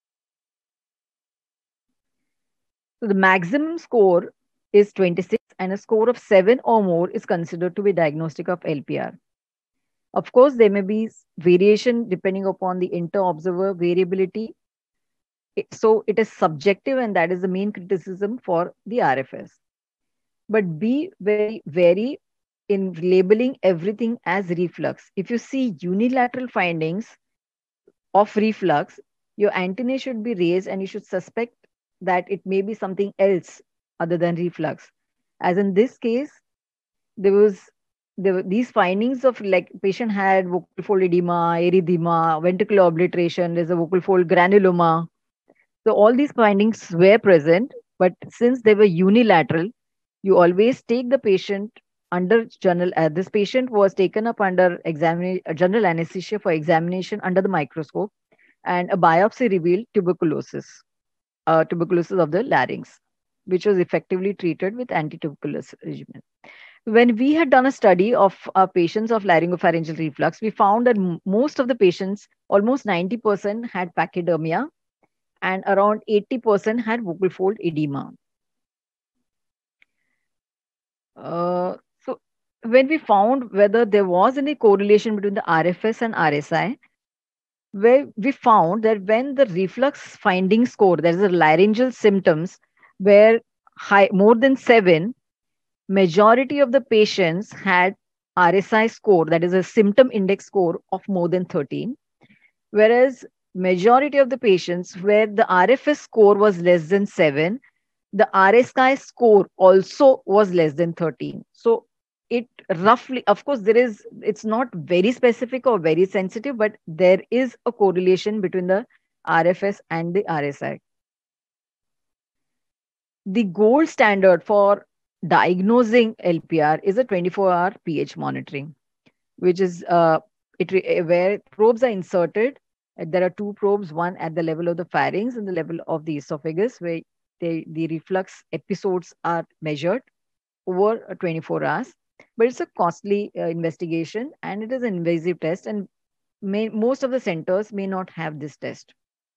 So the maximum score is twenty-six and a score of seven or more is considered to be diagnostic of L P R. Of course, there may be variation depending upon the inter-observer variability. So it is subjective, and that is the main criticism for the R F S. But be very wary in labeling everything as reflux. If you see unilateral findings of reflux, your antennae should be raised and you should suspect that it may be something else other than reflux. As in this case, there was there were these findings of like patient had vocal fold edema, erythema, ventricular obliteration, there's a vocal fold granuloma. So all these findings were present, but since they were unilateral, you always take the patient under general, uh, this patient was taken up under examination, general anesthesia for examination under the microscope, and a biopsy revealed tuberculosis, uh, tuberculosis of the larynx, which was effectively treated with anti-tuberculosis regimen. When we had done a study of uh, patients of laryngopharyngeal reflux, we found that most of the patients, almost ninety percent had pachydermia and around eighty percent had vocal fold edema. Uh, so when we found whether there was any correlation between the R F S and R S I, where we found that when the reflux finding score, there is a laryngeal symptoms where high, more than seven, majority of the patients had R S I score, that is a symptom index score of more than thirteen, whereas majority of the patients where the R F S score was less than seven, the R S I score also was less than thirteen. So it roughly, of course, there is, it's not very specific or very sensitive, but there is a correlation between the R F S and the R S I. The gold standard for diagnosing L P R is a twenty-four hour pH monitoring, which is uh, it where probes are inserted. There are two probes, one at the level of the pharynx and the level of the esophagus, where they, the reflux episodes are measured over twenty-four hours. But it's a costly uh, investigation, and it is an invasive test, and may, most of the centers may not have this test.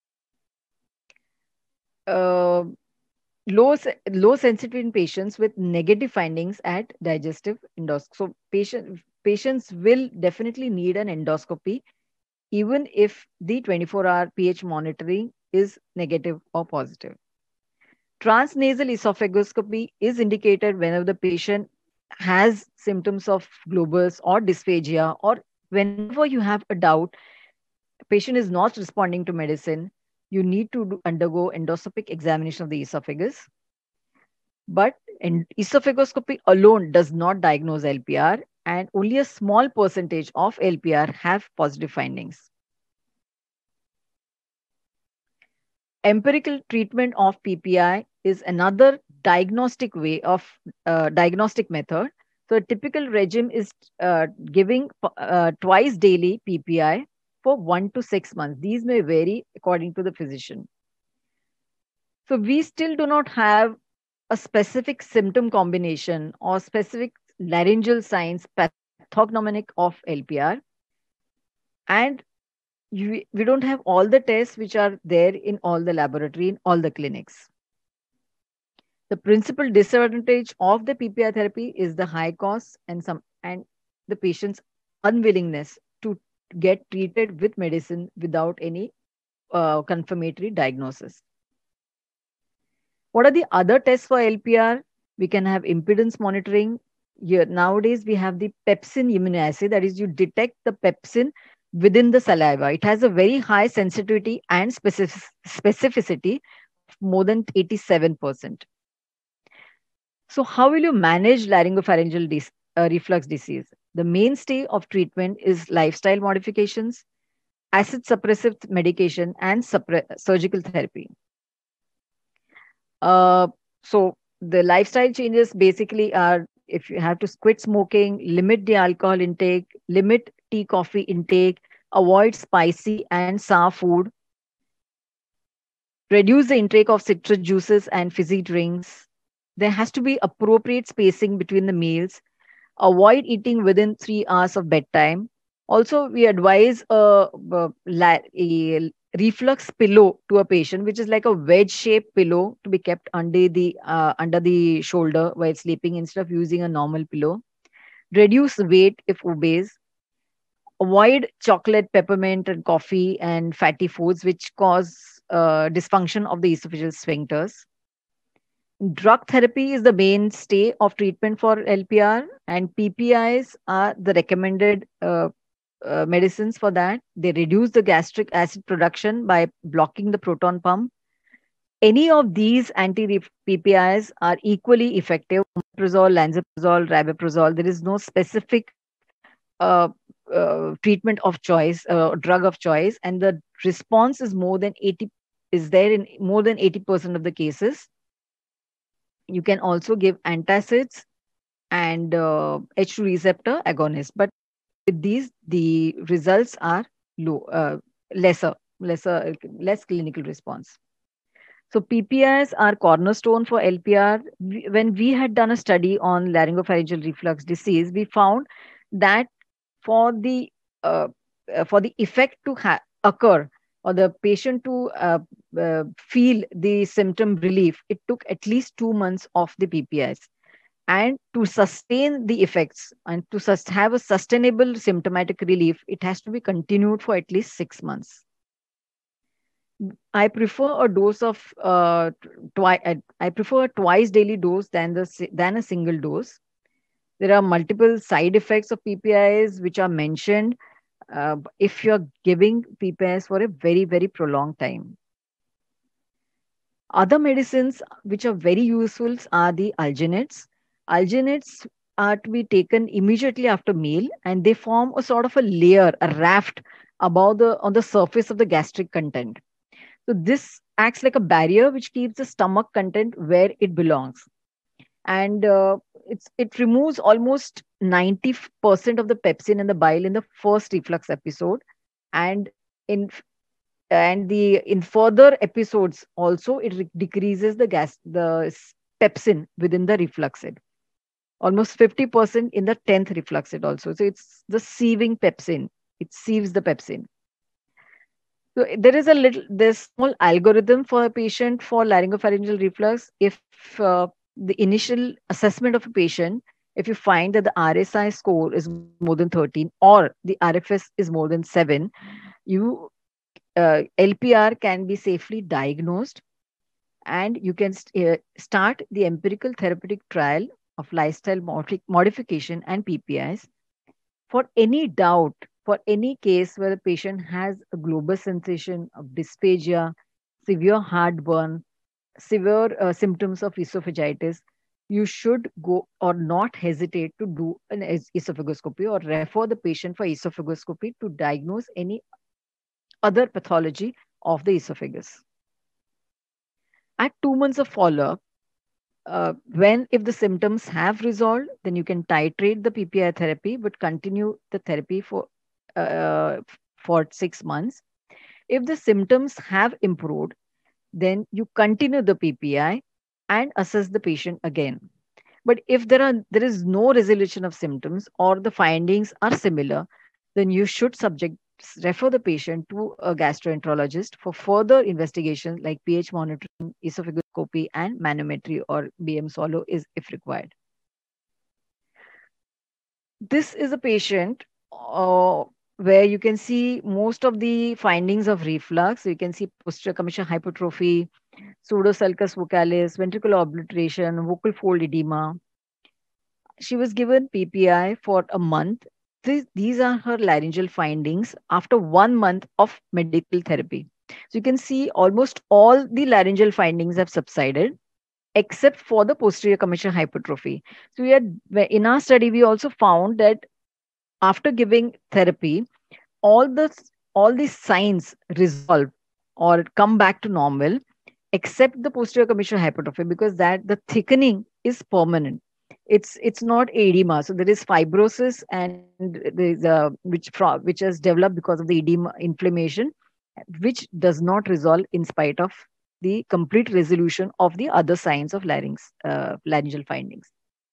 Uh, low, low sensitivity in patients with negative findings at digestive endoscopy. So patient, patients will definitely need an endoscopy, even if the twenty-four hour pH monitoring is negative or positive. Transnasal esophagoscopy is indicated whenever the patient has symptoms of globus or dysphagia, or whenever you have a doubt, patient is not responding to medicine, you need to do, undergo endoscopic examination of the esophagus. But en- esophagoscopy alone does not diagnose L P R, and only a small percentage of L P R have positive findings. Empirical treatment of P P I is another diagnostic way of uh, diagnostic method. So a typical regime is uh, giving uh, twice daily P P I for one to six months. These may vary according to the physician. So we still do not have a specific symptom combination or specific laryngeal signs pathognomonic of L P R. And you, we don't have all the tests which are there in all the laboratory, in all the clinics. The principal disadvantage of the P P I therapy is the high cost and some and the patient's unwillingness to get treated with medicine without any uh, confirmatory diagnosis. What are the other tests for L P R? We can have impedance monitoring. Here, nowadays, we have the pepsin immunoassay, that is, you detect the pepsin within the saliva. It has a very high sensitivity and specific, specificity of more than eighty-seven percent. So how will you manage laryngopharyngeal dis, uh, reflux disease? The mainstay of treatment is lifestyle modifications, acid suppressive medication, and surgical therapy. Uh, so the lifestyle changes basically are, if you have to quit smoking, limit the alcohol intake, limit tea, coffee intake, avoid spicy and sour food, reduce the intake of citrus juices and fizzy drinks. There has to be appropriate spacing between the meals. Avoid eating within three hours of bedtime. Also, we advise a, a, a reflux pillow to a patient, which is like a wedge-shaped pillow to be kept under the uh, under the shoulder while sleeping instead of using a normal pillow. Reduce weight if obese. Avoid chocolate, peppermint, and coffee and fatty foods, which cause uh, dysfunction of the esophageal sphincters. Drug therapy is the mainstay of treatment for L P R, and P P Is are the recommended uh, uh, medicines for that. They reduce the gastric acid production by blocking the proton pump. Any of these anti-P P Is are equally effective. Omeprazole, lansoprazole, rabeprazole. There is no specific uh, uh, treatment of choice, uh, drug of choice, and the response is more than eighty is there in more than eighty percent of the cases. You can also give antacids and uh, H two receptor agonists, but with these, the results are low, uh, lesser, lesser, less clinical response. So P P Is are cornerstone for L P R. When we had done a study on laryngopharyngeal reflux disease, we found that for the uh, for the effect to ha- occur, or the patient to uh, uh, feel the symptom relief, it took at least two months of the P P Is. And to sustain the effects and to sus- have a sustainable symptomatic relief, it has to be continued for at least six months. I prefer a dose of uh, twi- I prefer a twice daily dose than the than a single dose. There are multiple side effects of P P Is which are mentioned uh, if you're giving P P Is for a very, very prolonged time. Other medicines which are very useful are the alginates. Alginates are to be taken immediately after meal, and they form a sort of a layer, a raft above the on the surface of the gastric content. So this acts like a barrier which keeps the stomach content where it belongs. and uh, it's it removes almost ninety percent of the pepsin in the bile in the first reflux episode, and in and the in further episodes also it re- decreases the gas the s- pepsin within the refluxid, almost fifty percent in the tenth refluxid also. So it's the sieving pepsin, it sieves the pepsin. So there is a little this small algorithm for a patient for laryngopharyngeal reflux. If uh, the initial assessment of a patient, if you find that the R S I score is more than thirteen or the R F S is more than seven, you uh, L P R can be safely diagnosed, and you can st- uh, start the empirical therapeutic trial of lifestyle modi- modification and P P Is. For any doubt, for any case where the patient has a globus sensation of dysphagia, severe heartburn, severe uh, symptoms of esophagitis, you should go or not hesitate to do an es- esophagoscopy or refer the patient for esophagoscopy to diagnose any other pathology of the esophagus. At two months of follow-up, uh, when if the symptoms have resolved, then you can titrate the P P I therapy, but continue the therapy for uh, for six months. If the symptoms have improved, then you continue the P P I and assess the patient again. But if there are there is no resolution of symptoms or the findings are similar, then you should subject refer the patient to a gastroenterologist for further investigations like pH monitoring, esophagoscopy, and manometry or B M swallow is if required. This is a patient uh, where you can see most of the findings of reflux. So you can see posterior commissure hypertrophy, pseudosulcus vocalis, ventricular obliteration, vocal fold edema. She was given P P I for a month. These, these are her laryngeal findings after one month of medical therapy. So you can see almost all the laryngeal findings have subsided except for the posterior commissure hypertrophy. So we had in our study we also found that after giving therapy, all the all these signs resolve or come back to normal except the posterior commissure hypertrophy, because that the thickening is permanent. It's it's not edema, so there is fibrosis and there is a which fro- which has developed because of the edema inflammation, which does not resolve in spite of the complete resolution of the other signs of larynx uh, laryngeal findings.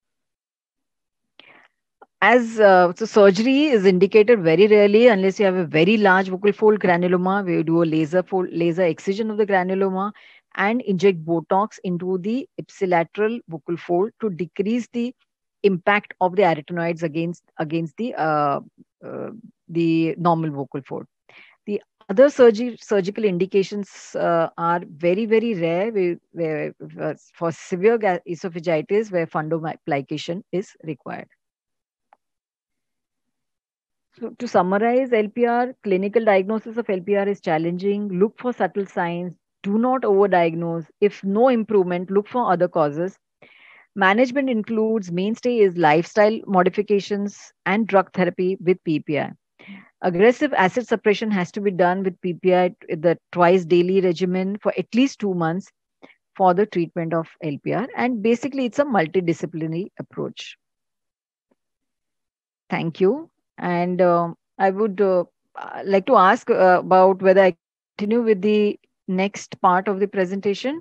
As uh, so surgery is indicated very rarely unless you have a very large vocal fold granuloma. We do a laser fold, laser excision of the granuloma and inject Botox into the ipsilateral vocal fold to decrease the impact of the arytenoids against against the uh, uh, the normal vocal fold. The other surgery, surgical indications uh, are very, very rare where, where, uh, for severe ga- esophagitis where fundoplication is required. So to summarize, L P R, clinical diagnosis of L P R is challenging. Look for subtle signs. Do not overdiagnose. If no improvement, look for other causes. Management includes mainstay is lifestyle modifications and drug therapy with P P I. Aggressive acid suppression has to be done with P P I, the twice daily regimen for at least two months for the treatment of L P R. And basically, it's a multidisciplinary approach. Thank you. And um, I would uh, uh, like to ask uh, about whether I continue with the next part of the presentation.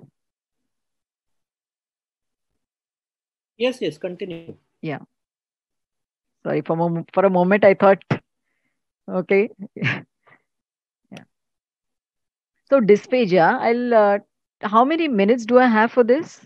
Yes, yes, continue. Yeah. Sorry, for, mom- for a moment I thought, okay. Yeah. So dysphagia, I'll, uh, how many minutes do I have for this?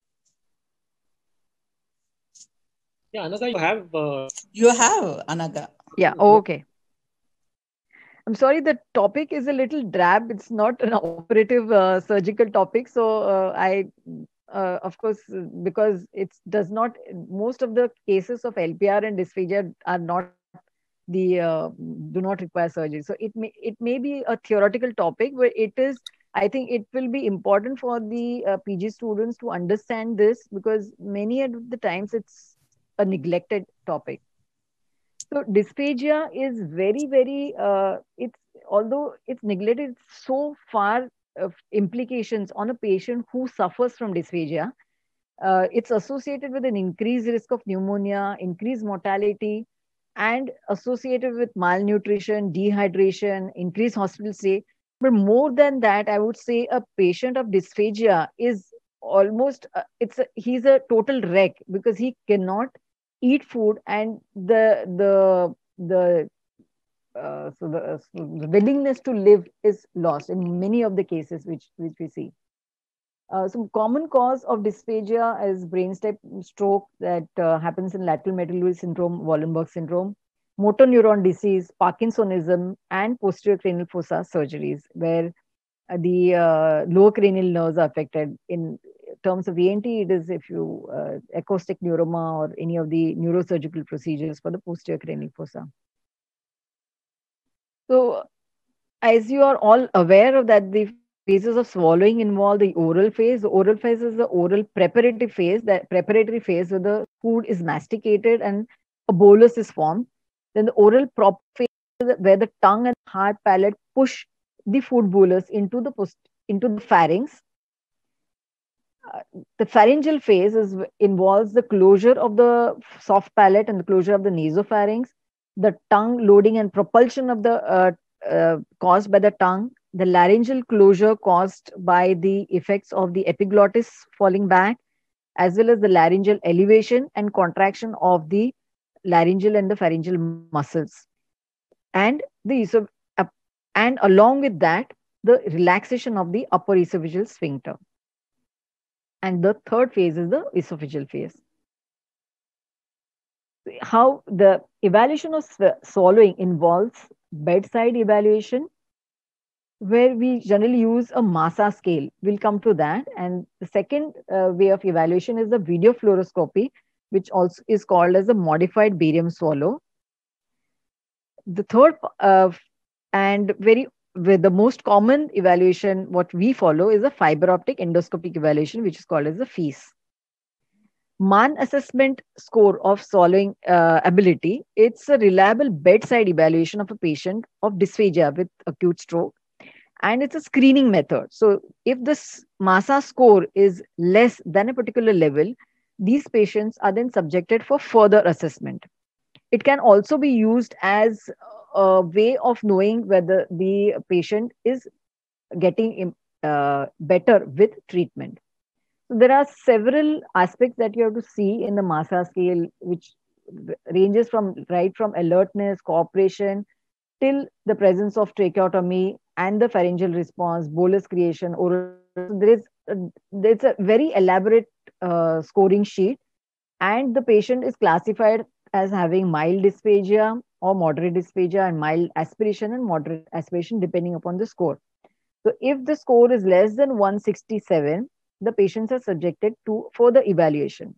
Yeah, Anaga, you have. Uh, You have, Anaga. Yeah, okay. I'm sorry, the topic is a little drab. It's not an operative uh, surgical topic. So uh, I, uh, of course, because it does not, most of the cases of L P R and dysphagia are not the, uh, do not require surgery. So it may, it may be a theoretical topic, but it is, I think it will be important for the uh, P G students to understand this because many of the times it's a neglected topic. So dysphagia is very, very, uh, it's although it's neglected, it's so far of implications on a patient who suffers from dysphagia. uh, it's associated with an increased risk of pneumonia, increased mortality, and associated with malnutrition, dehydration, increased hospital stay. But more than that, I would say a patient of dysphagia is almost, uh, it's a, he's a total wreck because he cannot eat food, and the the the uh, so the, uh, so the willingness to live is lost in many of the cases which which we see. Uh, some common cause of dysphagia is brainstem stroke that uh, happens in lateral medullary syndrome, Wallenberg syndrome, motor neuron disease, Parkinsonism, and posterior cranial fossa surgeries, where uh, the uh, lower cranial nerves are affected. In terms of E N T, it is if you uh, acoustic neuroma or any of the neurosurgical procedures for the posterior cranial fossa. So, as you are all aware of that, the phases of swallowing involve the oral phase. The oral phase is the oral preparative phase, that preparatory phase where the food is masticated and a bolus is formed. Then the oral prop phase where the tongue and hard palate push the food bolus into the post, into the pharynx. Uh, the pharyngeal phase is, involves the closure of the soft palate and the closure of the nasopharynx, the tongue loading and propulsion of the uh, uh, caused by the tongue, the laryngeal closure caused by the effects of the epiglottis falling back, as well as the laryngeal elevation and contraction of the laryngeal and the pharyngeal muscles. And the and along with that, the relaxation of the upper esophageal sphincter. And the third phase is the esophageal phase. How the evaluation of swallowing involves bedside evaluation, where we generally use a MASA scale. We'll come to that. And the second uh, way of evaluation is the video fluoroscopy, which also is called as a modified barium swallow. The third uh, and very with the most common evaluation, what we follow is a fiber optic endoscopic evaluation, which is called as the F E A S. Mann assessment score of swallowing uh, ability. It's a reliable bedside evaluation of a patient of dysphagia with acute stroke, and it's a screening method. So if this MASA score is less than a particular level, these patients are then subjected for further assessment. It can also be used as a way of knowing whether the patient is getting uh, better with treatment. So there are several aspects that you have to see in the MASA scale, which ranges from right from alertness, cooperation, till the presence of tracheotomy and the pharyngeal response, bolus creation, oral. There is a, there's a very elaborate uh, scoring sheet, and the patient is classified as having mild dysphagia or moderate dysphagia, and mild aspiration and moderate aspiration depending upon the score. So if the score is less than one sixty-seven, the patients are subjected to further evaluation.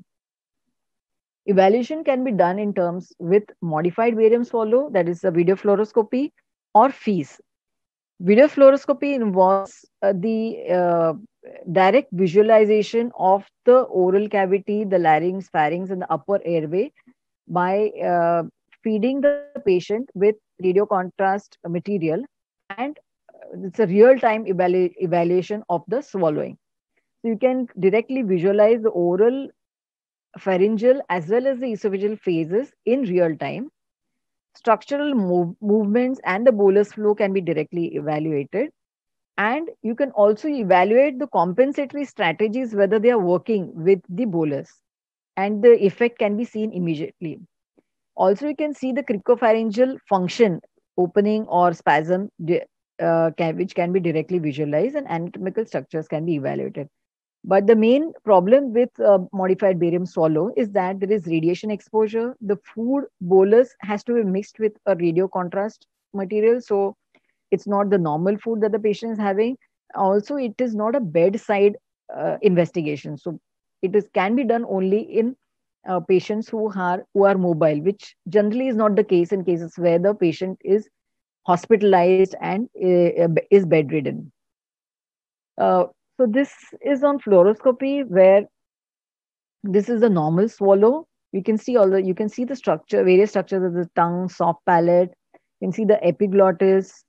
Evaluation can be done in terms with modified barium swallow, that is a video fluoroscopy, or F E A S. Video fluoroscopy involves uh, the uh, direct visualization of the oral cavity, the larynx, pharynx, and the upper airway by uh, feeding the patient with radio contrast material, and it's a real-time evalu evaluation of the swallowing. So you can directly visualize the oral, pharyngeal, as well as the esophageal phases in real time. Structural move movements and the bolus flow can be directly evaluated. And you can also evaluate the compensatory strategies, whether they are working with the bolus, and the effect can be seen immediately. Also, you can see the cricopharyngeal function, opening or spasm, uh, can, which can be directly visualized, and anatomical structures can be evaluated. But the main problem with uh, modified barium swallow is that there is radiation exposure. The food bolus has to be mixed with a radio contrast material. So it's not the normal food that the patient is having. Also, it is not a bedside uh, investigation. So it is can be done only in uh, patients who are, who are mobile, which generally is not the case in cases where the patient is hospitalized and uh, is bedridden. Uh, So this is on fluoroscopy, where this is the normal swallow. You can see all the, you can see the structure, various structures of the tongue, soft palate. You can see the epiglottis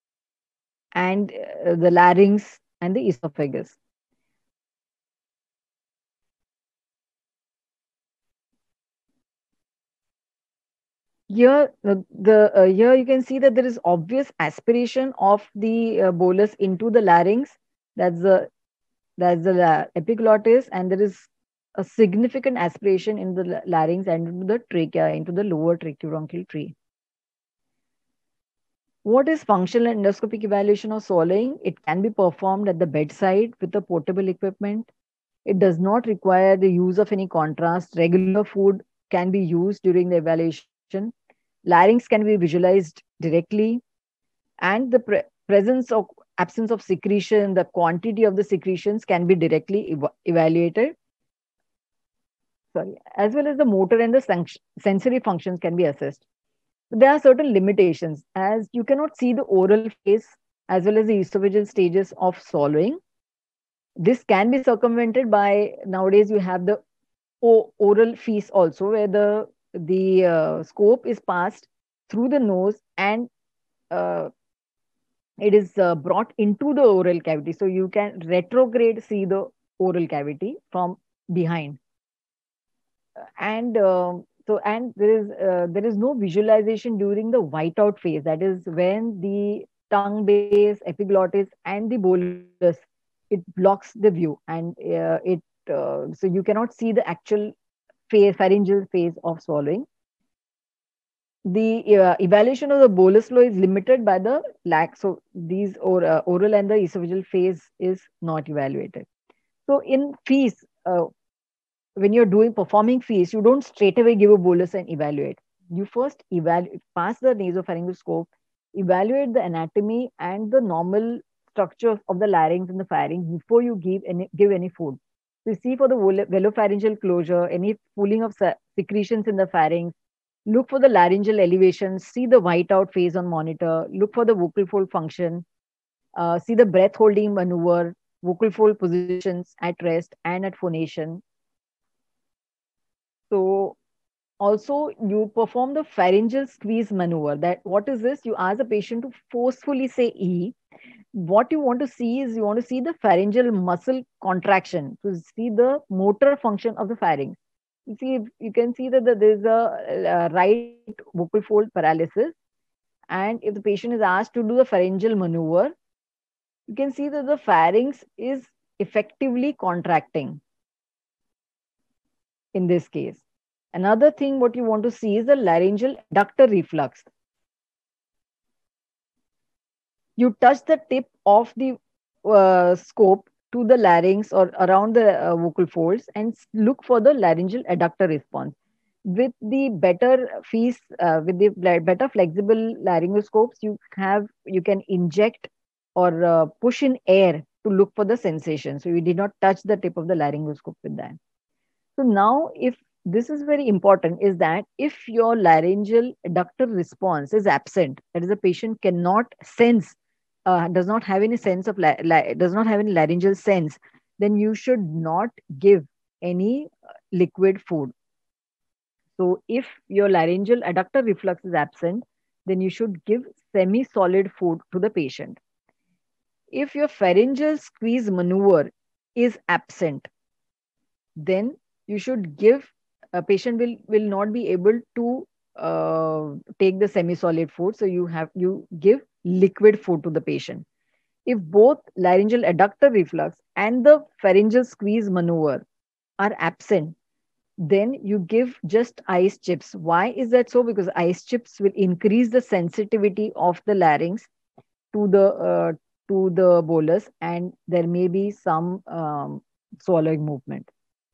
and uh, the larynx and the esophagus. Here, the, the uh, here you can see that there is obvious aspiration of the uh, bolus into the larynx. That's the that's the la- epiglottis, and there is a significant aspiration in the la- larynx and into the trachea, into the lower tracheobronchial tree. What is functional endoscopic evaluation of swallowing? It can be performed at the bedside with the portable equipment. It does not require the use of any contrast. Regular food can be used during the evaluation. Larynx can be visualized directly, and the pre- presence or absence of secretion, the quantity of the secretions can be directly ev- evaluated. Sorry, as well as the motor and the sen- sensory functions can be assessed. There are certain limitations, as you cannot see the oral phase as well as the esophageal stages of swallowing. This can be circumvented by, nowadays you have the o- oral fees also, where the the uh, scope is passed through the nose, and uh, it is uh, brought into the oral cavity, so you can retrograde see the oral cavity from behind. And um so and there is uh, there is no visualization during the whiteout phase, that is when the tongue base, epiglottis, and the bolus, it blocks the view, and uh, it uh, so you cannot see the actual phase, pharyngeal phase of swallowing. The uh, evaluation of the bolus flow is limited by the lack, so these or uh, oral and the esophageal phase is not evaluated. So in fees, uh, when you're doing performing fees, you don't straight away give a bolus and evaluate. You first evaluate, pass the nasopharyngeal scope, evaluate the anatomy and the normal structure of the larynx and the pharynx before you give any give any food. So you see for the velo- velopharyngeal closure, any pooling of se- secretions in the pharynx. Look for the laryngeal elevation. See the whiteout phase on monitor. Look for the vocal fold function. Uh, see the breath holding maneuver, vocal fold positions at rest and at phonation. So also you perform the pharyngeal squeeze maneuver. That what is this? You ask the patient to forcefully say E. What you want to see is you want to see the pharyngeal muscle contraction to see the motor function of the pharynx. You see, you can see that there is a, a right vocal fold paralysis, and if the patient is asked to do the pharyngeal maneuver, you can see that the pharynx is effectively contracting in this case. Another thing what you want to see is the laryngeal adductor reflux. You touch the tip of the uh, scope to the larynx or around the uh, vocal folds and look for the laryngeal adductor response. With the better fees, uh, with the better flexible laryngoscopes, you have you can inject or uh, push in air to look for the sensation. So you did not touch the tip of the laryngoscope with that. So now, if this is very important, is that if your laryngeal adductor response is absent, that is, the patient cannot sense, uh, does not have any sense of, la- la- does not have any laryngeal sense, then you should not give any liquid food. So if your laryngeal adductor reflux is absent, then you should give semi-solid food to the patient. If your pharyngeal squeeze maneuver is absent, then you should give, a patient will will not be able to uh, take the semi-solid food, so you have you give liquid food to the patient. If both laryngeal adductor reflux and the pharyngeal squeeze maneuver are absent, then you give just ice chips. Why is that so? Because ice chips will increase the sensitivity of the larynx to the uh, to the bolus, and there may be some um, swallowing movement.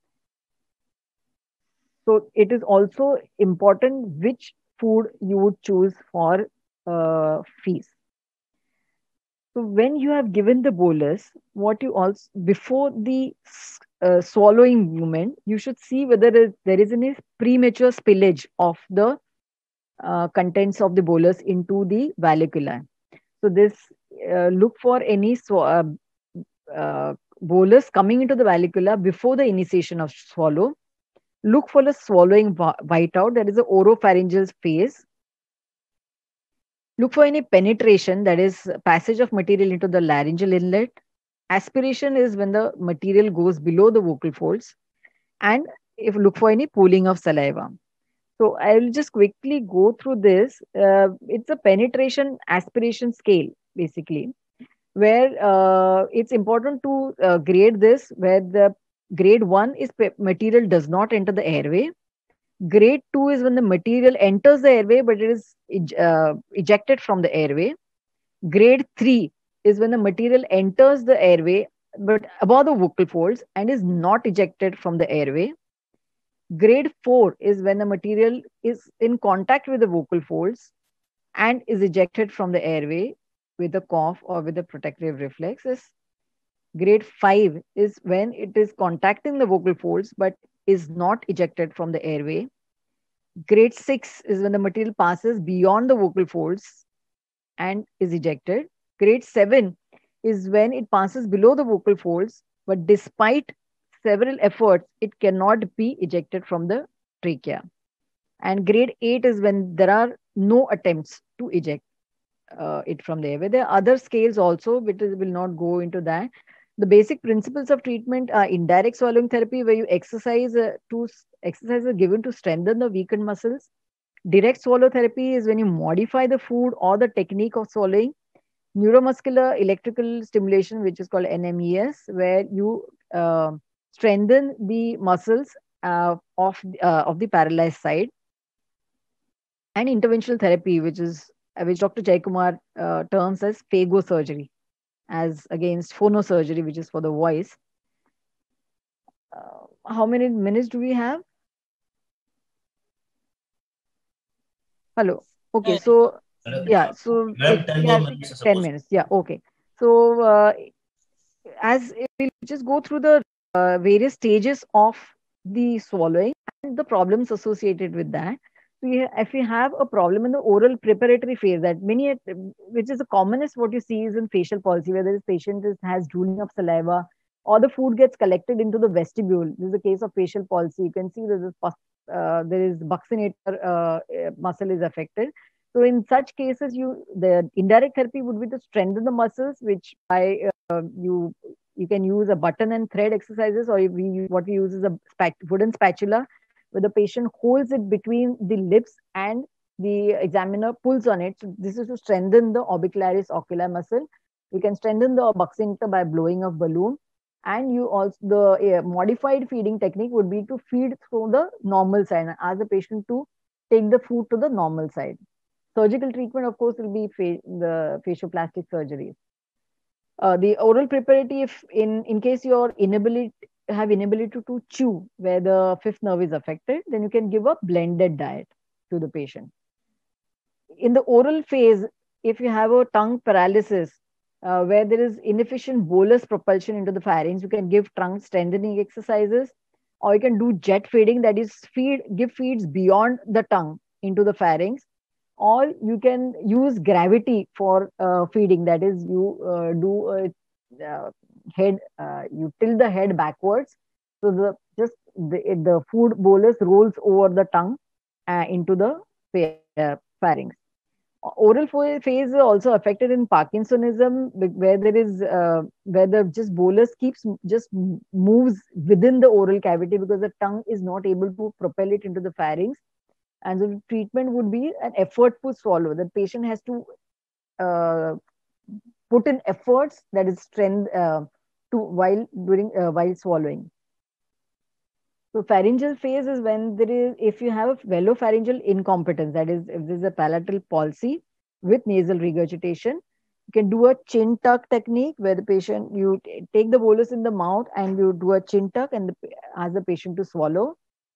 So it is also important which food you would choose for uh, feast. So when you have given the bolus, what you also, before the uh, swallowing movement, you should see whether there is, there is any premature spillage of the uh, contents of the bolus into the vallecula. So this uh, look for any sw- uh, uh, bolus coming into the vallecula before the initiation of swallow. Look for the swallowing whiteout, that is the oropharyngeal phase. Look for any penetration, that is passage of material into the laryngeal inlet. Aspiration is when the material goes below the vocal folds. And if look for any pooling of saliva. So I will just quickly go through this. Uh, it's a penetration aspiration scale, basically, where uh, it's important to uh, grade this, where the grade one is pe- material does not enter the airway. Grade two is when the material enters the airway, but it is ej- uh, ejected from the airway. Grade three is when the material enters the airway, but above the vocal folds and is not ejected from the airway. Grade four is when the material is in contact with the vocal folds and is ejected from the airway with a cough or with a protective reflexes. Grade five is when it is contacting the vocal folds but is not ejected from the airway. Grade six is when the material passes beyond the vocal folds and is ejected. Grade seven is when it passes below the vocal folds, but despite several efforts, it cannot be ejected from the trachea. And grade eight is when there are no attempts to eject uh, it from the airway. There are other scales also, but we will not go into that. The basic principles of treatment are indirect swallowing therapy, where you exercise uh, to exercises are given to strengthen the weakened muscles. Direct swallow therapy is when you modify the food or the technique of swallowing. Neuromuscular electrical stimulation, which is called N M E S, where you uh, strengthen the muscles uh, of uh, of the paralyzed side. And interventional therapy, which is uh, which Doctor Jaikumar uh, terms as phago surgery, as against phonosurgery, which is for the voice. Uh, how many minutes do we have? Hello. Okay, so yeah, so Ma'am, ten more yeah, minutes. is ten supposed. minutes. Yeah, okay. So uh, as we'll just go through the uh, various stages of the swallowing and the problems associated with that. We, if we have a problem in the oral preparatory phase, that many, which is the commonest what you see is in facial palsy, where this patient is, has drooling of saliva, or the food gets collected into the vestibule. This is a case of facial palsy. You can see there is uh, there is buccinator uh, muscle is affected. So in such cases, you the indirect therapy would be to strengthen the muscles, which by uh, you you can use a button and thread exercises, or we use, what we use is a spat, wooden spatula, where the patient holds it between the lips and the examiner pulls on it. So this is to strengthen the orbicularis oculi muscle. You can strengthen the buccinator by blowing of balloon. And you also, the uh, modified feeding technique would be to feed through the normal side and ask the patient to take the food to the normal side. Surgical treatment, of course, will be fa the facioplastic surgery. Uh, the oral preparatory, if in, in case your inability have inability to chew, where the fifth nerve is affected, then you can give a blended diet to the patient. In the oral phase, if you have a tongue paralysis, uh, where there is inefficient bolus propulsion into the pharynx, you can give tongue strengthening exercises, or you can do jet feeding, that is feed give feeds beyond the tongue into the pharynx, or you can use gravity for uh, feeding, that is you uh, do a uh, head uh, you tilt the head backwards, so the just the, the food bolus rolls over the tongue uh, into the uh, pharynx. Oral phase is also affected in Parkinsonism, where there is uh, where the just bolus keeps just moves within the oral cavity because the tongue is not able to propel it into the pharynx. And the treatment would be an effortful swallow. The patient has to uh, put in efforts, that is strength uh, to while during uh, while swallowing. So pharyngeal phase is when there is, if you have a velopharyngeal incompetence, that is, if there is a palatal palsy with nasal regurgitation, you can do a chin tuck technique, where the patient, you take the bolus in the mouth and you do a chin tuck and the, ask the patient to swallow.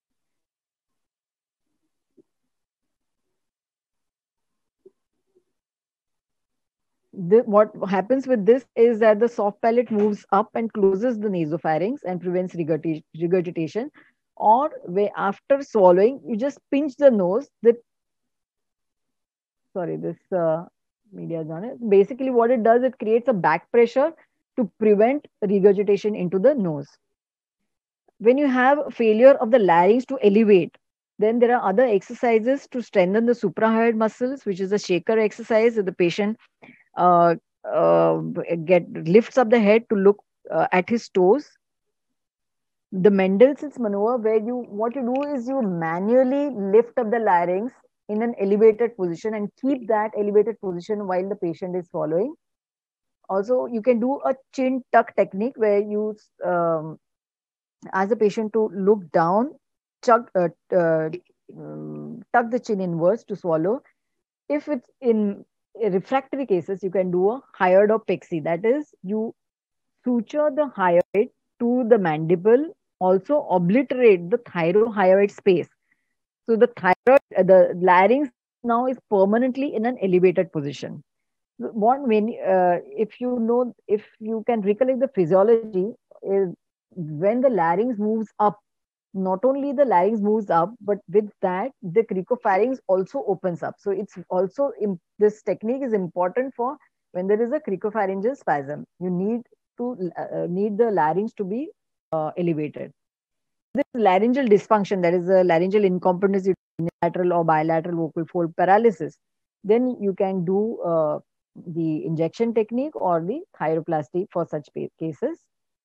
The, what happens with this is that the soft palate moves up and closes the nasopharynx and prevents regurgita regurgitation. Or where after swallowing, you just pinch the nose. The sorry, this uh, media is on it. Basically, what it does, it creates a back pressure to prevent regurgitation into the nose. When you have failure of the larynx to elevate, then there are other exercises to strengthen the suprahyoid muscles, which is a shaker exercise that the patient uh, uh, get lifts up the head to look uh, at his toes. the Mendelssohn's maneuver, where you what you do is you manually lift up the larynx in an elevated position and keep that elevated position while the patient is swallowing. Also, you can do a chin tuck technique where you um, ask the patient to look down, chuck, uh, uh, um, tuck the chin inwards to swallow. If it's in refractory cases, you can do a hyodopexy. That is, you suture the hyoid to the mandible, also obliterate the thyrohyoid space. So the thyroid, uh, the larynx now is permanently in an elevated position. What when uh, if you know, if you can recollect the physiology, is when the larynx moves up, not only the larynx moves up, but with that the cricopharynx also opens up. So it's also this technique is important for when there is a cricopharyngeal spasm. You need to uh, need the larynx to be uh, elevated. This laryngeal dysfunction, that is a laryngeal incompetence, unilateral or bilateral vocal fold paralysis, then you can do uh, the injection technique or the thyroplasty for such cases.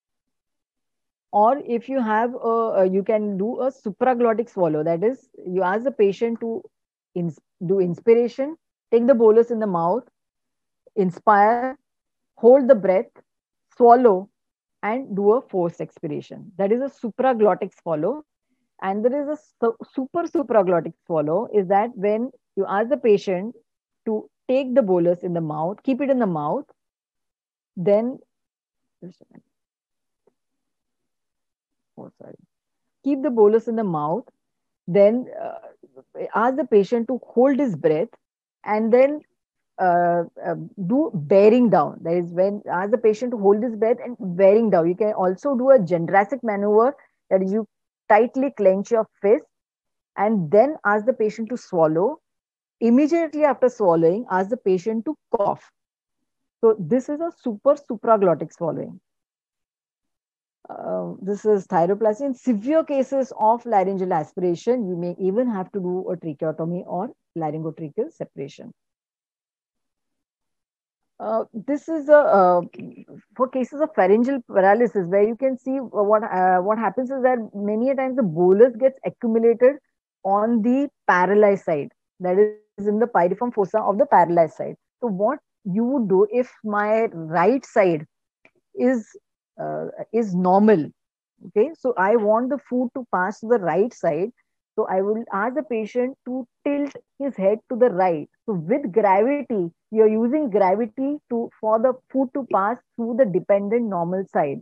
Or if you have a, you can do a supraglottic swallow. That is, you ask the patient to ins do inspiration, take the bolus in the mouth, inspire, hold the breath, swallow, and do a forced expiration. That is a supraglottic swallow. And there is a su super supraglottic swallow, is that when you ask the patient to take the bolus in the mouth, keep it in the mouth, then oh sorry, keep the bolus in the mouth, then uh, ask the patient to hold his breath, and then uh, uh, do bearing down. That is, when ask the patient to hold his breath and bearing down. You can also do a Jendrasic maneuver, that is, you tightly clench your fist and then ask the patient to swallow. Immediately after swallowing, ask the patient to cough. So this is a super supraglottic swallowing. Uh, this is thyroplasty. In severe cases of laryngeal aspiration, you may even have to do a tracheotomy or laryngotracheal separation. Uh, this is a uh, for cases of pharyngeal paralysis, where you can see what uh, what happens is that many a times the bolus gets accumulated on the paralyzed side, that is in the pyriform fossa of the paralyzed side. So what you would do if my right side is uh, is normal, okay, so I want the food to pass to the right side, so I will ask the patient to tilt his head to the right. So with gravity, you're using gravity to for the food to pass through the dependent normal side.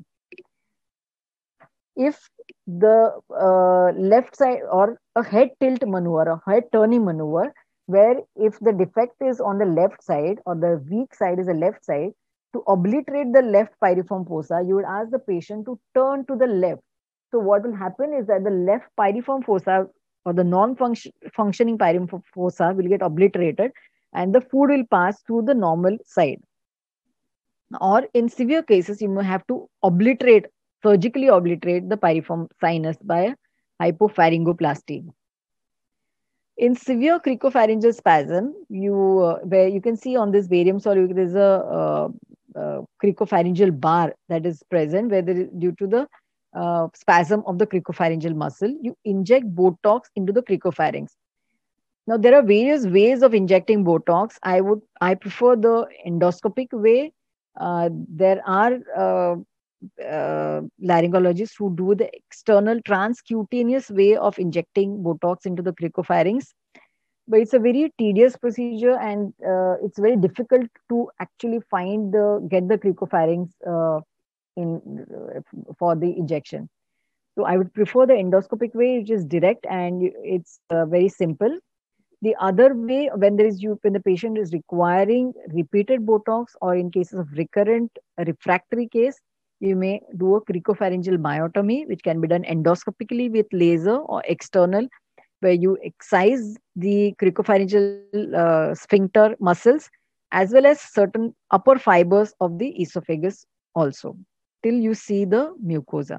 If the uh, left side, or a head tilt maneuver, a head turning maneuver, where if the defect is on the left side or the weak side is the left side, to obliterate the left pyriform fossa, you would ask the patient to turn to the left. So what will happen is that the left pyriform fossa or the non-functioning pyriform fossa will get obliterated and the food will pass through the normal side. Or in severe cases, you may have to obliterate, surgically obliterate the pyriform sinus by hypopharyngoplasty. In severe cricopharyngeal spasm, you uh, where you can see on this barium solute, there is a uh, uh, cricopharyngeal bar that is present, where there is, due to the uh, spasm of the cricopharyngeal muscle, you inject Botox into the cricopharynx. Now, there are various ways of injecting Botox. I would I prefer the endoscopic way. Uh, there are uh, uh, laryngologists who do the external transcutaneous way of injecting Botox into the cricopharynx, but it's a very tedious procedure, and uh, it's very difficult to actually find the get the cricopharynx uh, in uh, for the injection. So I would prefer the endoscopic way, which is direct and it's uh, very simple. The other way, when there is you when the patient is requiring repeated Botox, or in cases of recurrent refractory case, you may do a cricopharyngeal myotomy, which can be done endoscopically with laser or external, where you excise the cricopharyngeal uh, sphincter muscles as well as certain upper fibers of the esophagus also, till you see the mucosa.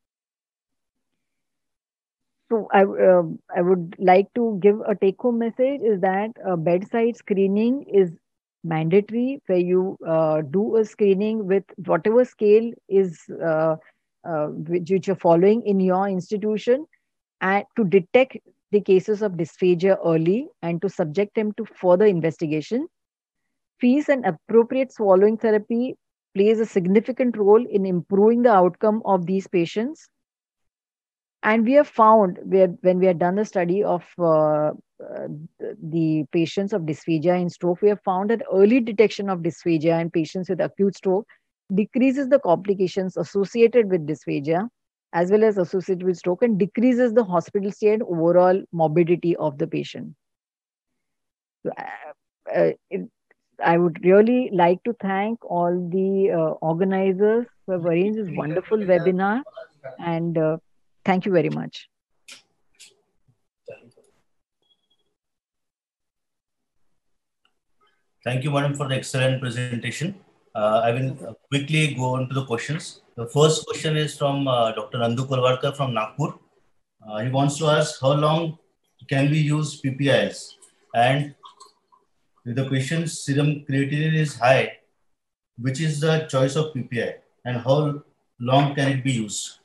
So I, uh, I would like to give a take-home message is that uh, bedside screening is mandatory, where you uh, do a screening with whatever scale is uh, uh, which, which you're following in your institution, and to detect the cases of dysphagia early and to subject them to further investigation. Fees and appropriate swallowing therapy plays a significant role in improving the outcome of these patients. And we have found, where, when we have done the study of uh, uh, the patients of dysphagia in stroke, we have found that early detection of dysphagia in patients with acute stroke decreases the complications associated with dysphagia as well as associated with stroke, and decreases the hospital stay and overall morbidity of the patient. So, uh, uh, it, I would really like to thank all the uh, organizers who have arranged this wonderful webinar, and uh, thank you very much. Thank you, madam, for the excellent presentation. Uh, I will uh, quickly go on to the questions. The first question is from uh, Doctor Nandu Kolvarkar from Nagpur. Uh, he wants to ask, how long can we use P P I S? And if the patient's serum creatinine is high, which is the choice of P P I, and how long can it be used?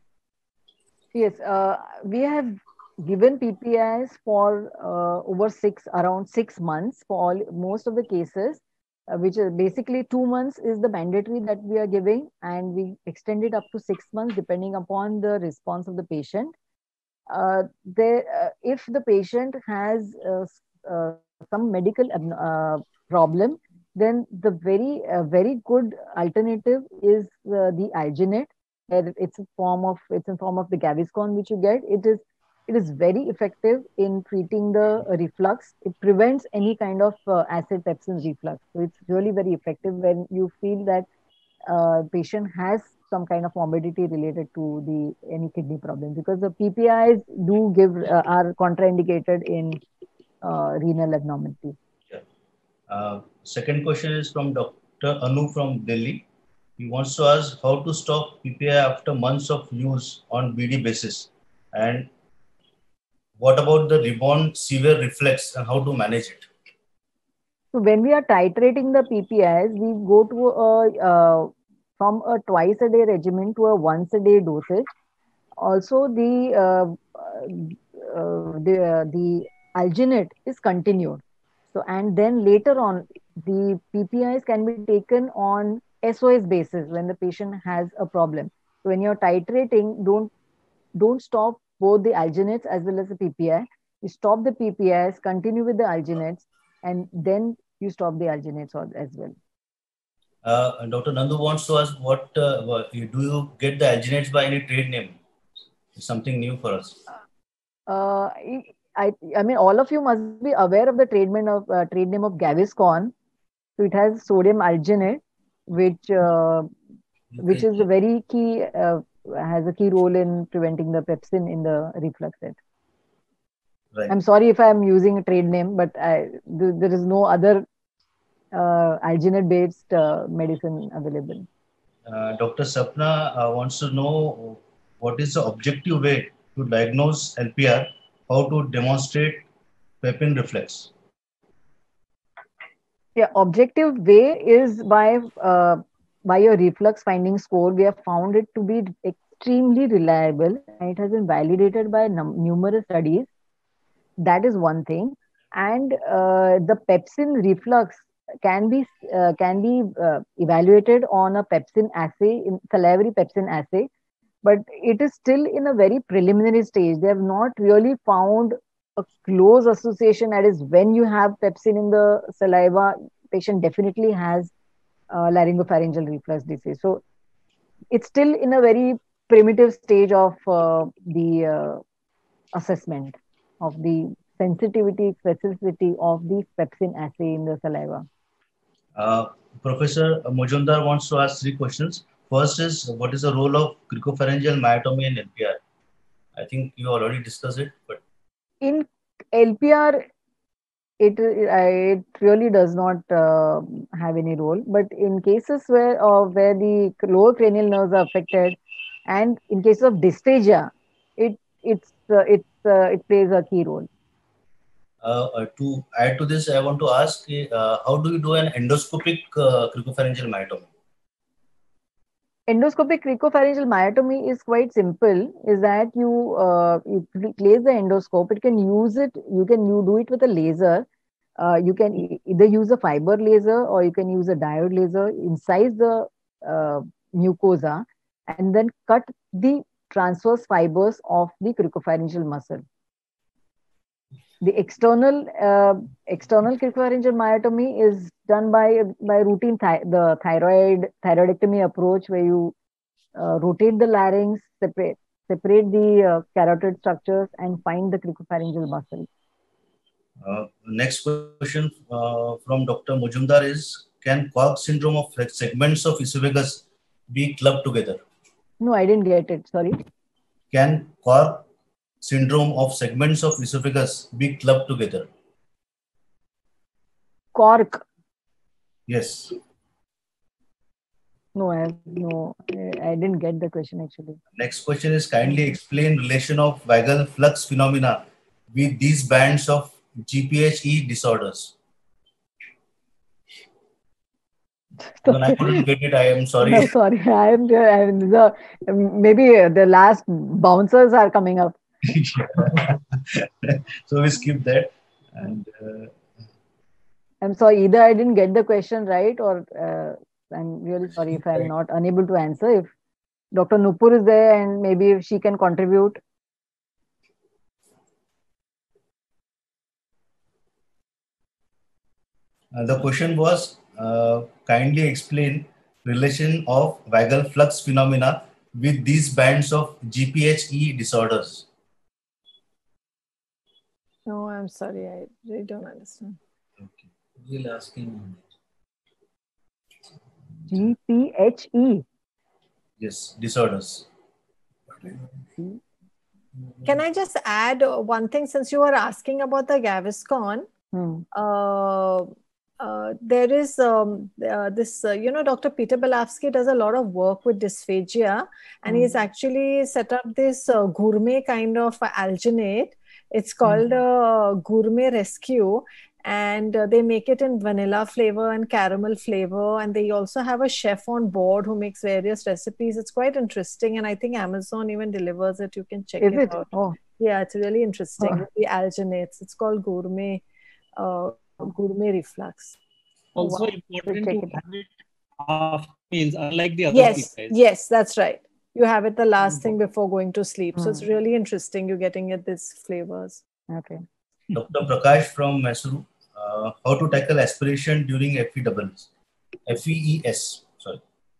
Yes, uh, we have given P P Is for uh, over six, around six months for all, most of the cases, uh, which is basically two months is the mandatory that we are giving, and we extend it up to six months depending upon the response of the patient. Uh, there, uh, if the patient has uh, uh, some medical uh, problem, then the very, uh, very good alternative is uh, the alginate. It's a form of it's a form of the Gaviscon which you get. It is it is very effective in treating the reflux. It prevents any kind of uh, acid pepsin reflux. So it's really very effective when you feel that uh, patient has some kind of morbidity related to the any kidney problem, because the P P Is do give uh, are contraindicated in uh, renal abnormality. Yeah. Uh, second question is from Doctor Anu from Delhi. He wants to ask how to stop P P I after months of use on B D basis, and what about the rebound severe reflex and how to manage it? So when we are titrating the P P Is, we go to a uh, from a twice a day regimen to a once a day dosage. Also, the uh, uh, the uh, the alginate is continued. So, and then later on, the P P Is can be taken on S O S basis when the patient has a problem. So when you're titrating, don't don't stop both the alginates as well as the P P I. You stop the P P Is, continue with the alginates, and then you stop the alginates as well. Uh, Doctor Nandu wants to ask, what uh, do you get the alginates by any trade name? It's something new for us. Uh, I I mean, all of you must be aware of the trade name of uh, trade name of Gaviscon. So it has sodium alginate, which uh, which is a very key uh, has a key role in preventing the pepsin in the reflux set. Right. I'm sorry if I'm using a trade name, but I, th there is no other uh, alginate based uh, medicine available. Uh, Doctor Sapna uh, wants to know what is the objective way to diagnose L P R, how to demonstrate pepin reflex. Yeah, objective way is by uh, by your reflux finding score. We have found it to be extremely reliable, and it has been validated by numerous studies. That is one thing, and uh, the pepsin reflux can be uh, can be uh, evaluated on a pepsin assay, in salivary pepsin assay, but it is still in a very preliminary stage. They have not really found a close association. That is, when you have pepsin in the saliva, patient definitely has uh, laryngopharyngeal reflux disease. So it's still in a very primitive stage of uh, the uh, assessment of the sensitivity, specificity of the pepsin assay in the saliva. Uh, Professor Majumdar wants to ask three questions. First is, what is the role of cricopharyngeal myotomy in L P R? I think you already discussed it, but in L P R, it it really does not uh, have any role. But in cases where uh, where the lower cranial nerves are affected, and in case of dysphagia, it it's uh, it's uh, it plays a key role. Uh, uh, to add to this, I want to ask, uh, how do you do an endoscopic uh, cricopharyngeal myotomy? endoscopic cricopharyngeal myotomy is quite simple. Is that you uh, you place the endoscope. It can use it. You can you do it with a laser. Uh, you can e either use a fiber laser or you can use a diode laser. Incise the uh, mucosa and then cut the transverse fibers of the cricopharyngeal muscle. The external uh, external cricopharyngeal myotomy is done by by routine thi the thyroid thyroidectomy approach, where you uh, rotate the larynx, separate separate the uh, carotid structures, and find the cricopharyngeal muscle. Uh, next question uh, from Doctor Mujumdar is: can Cork syndrome of segments of esophagus be clubbed together? No, I didn't get it. Sorry. Can Cork syndrome of segments of esophagus be clubbed together? Cork. Yes. No, I have no. I, I didn't get the question actually. Next question is: kindly explain relation of vagal flux phenomena with these bands of G P H E disorders. When I couldn't get it, I am sorry. No, sorry, I am. I am the, maybe the last bouncers are coming up. So we skip that. And uh, I'm sorry, either I didn't get the question right, or uh, I'm really sorry if I'm not unable to answer. If Doctor Nupur is there and maybe if she can contribute. Uh, the question was, uh, kindly explain relation of vagal flux phenomena with these bands of G P H E disorders. No, I'm sorry. I really don't understand. Okay. We'll ask him. G P H E. Yes, disorders. Can I just add one thing, since you were asking about the Gaviscon? Hmm. Uh, uh, there is um, uh, this, uh, you know, Doctor Peter Belavsky does a lot of work with dysphagia, and Hmm. he's actually set up this uh, gourmet kind of alginate. It's called uh, Gourmet Rescue, and uh, they make it in vanilla flavor and caramel flavor, and they also have a chef on board who makes various recipes. It's quite interesting, and I think Amazon even delivers it. You can check Is it, it? out. Oh. Yeah, it's really interesting. Oh. The alginates. It's called Gourmet uh, Gourmet Reflux. Also Wow. important We'll to check it have it after meals, unlike the other Yes, guys. yes, that's right. You have it the last thing before going to sleep. So Mm. it's really interesting. You're getting it these flavors. Okay. Doctor Prakash from Mysuru, uh, how to tackle aspiration during F E doubles, F E E S. Sorry.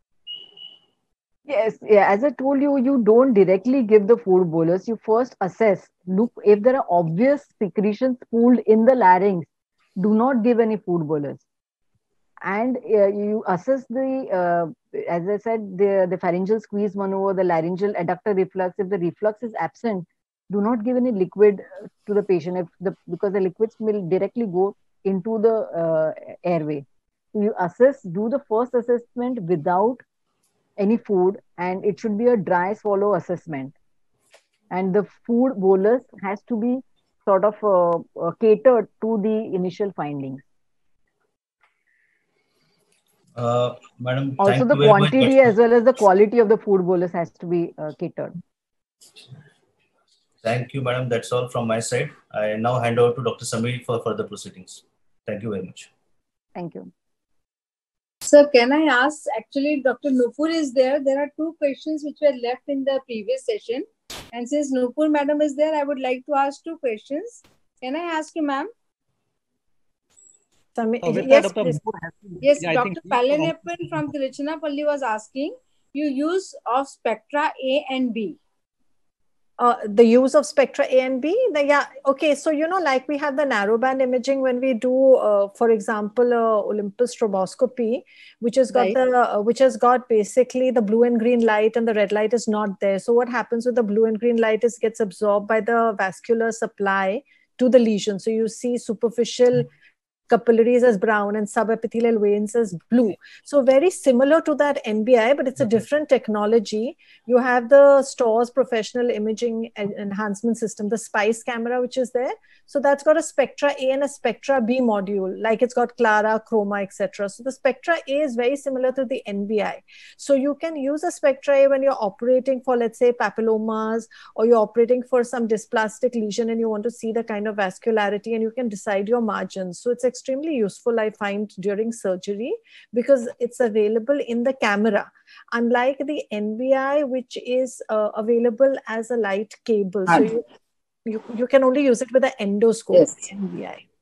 Yes, yeah. As I told you, you don't directly give the food bolus. You first assess. Look, if there are obvious secretions pooled in the larynx, do not give any food bolus. And uh, you assess the, uh, as I said, the, the pharyngeal squeeze maneuver, the laryngeal adductor reflux. If the reflux is absent, do not give any liquid to the patient, if the, because the liquids will directly go into the uh, airway. You assess, do the first assessment without any food, and it should be a dry swallow assessment. And the food bolus has to be sort of uh, uh, catered to the initial findings. Uh, Madam, also thank the you very much. quantity as well as the quality of the food bolus has to be uh, catered. Thank you, Madam. That's all from my side. I now hand over to Doctor Sameer for further proceedings. Thank you very much. Thank you. So can I ask, actually Doctor Nupur is there. There are two questions which were left in the previous session. And since Nupur madam is there, I would like to ask two questions. Can I ask you, ma'am? Sami- Uh, with yes, that, Doctor please. Nupur has to- Yes, yeah, I Doctor think- Palanappan from Tiruchinapalli was asking, you use of spectra A and B. Uh, the use of spectra A and B, the, yeah, okay. So, you know, like we have the narrowband imaging when we do, uh, for example, uh, Olympus stroboscopy, which has got Right. the, uh, which has got basically the blue and green light, and the red light is not there. So what happens with the blue and green light is gets absorbed by the vascular supply to the lesion. So you see superficial capillaries as brown and subepithelial veins as blue. So very similar to that N B I, but it's a different technology. You have the STOR's professional imaging enhancement system, the SPICE camera, which is there. So that's got a Spectra A and a Spectra B module, like it's got Clara, Chroma, et cetera. So the Spectra A is very similar to the N B I. So you can use a Spectra A when you're operating for, let's say, papillomas, or you're operating for some dysplastic lesion and you want to see the kind of vascularity, and you can decide your margins. So it's extremely useful, I find, during surgery, because it's available in the camera, unlike the N B I, which is uh, available as a light cable. So you, you, you can only use it with the endoscope, yes. The N B I.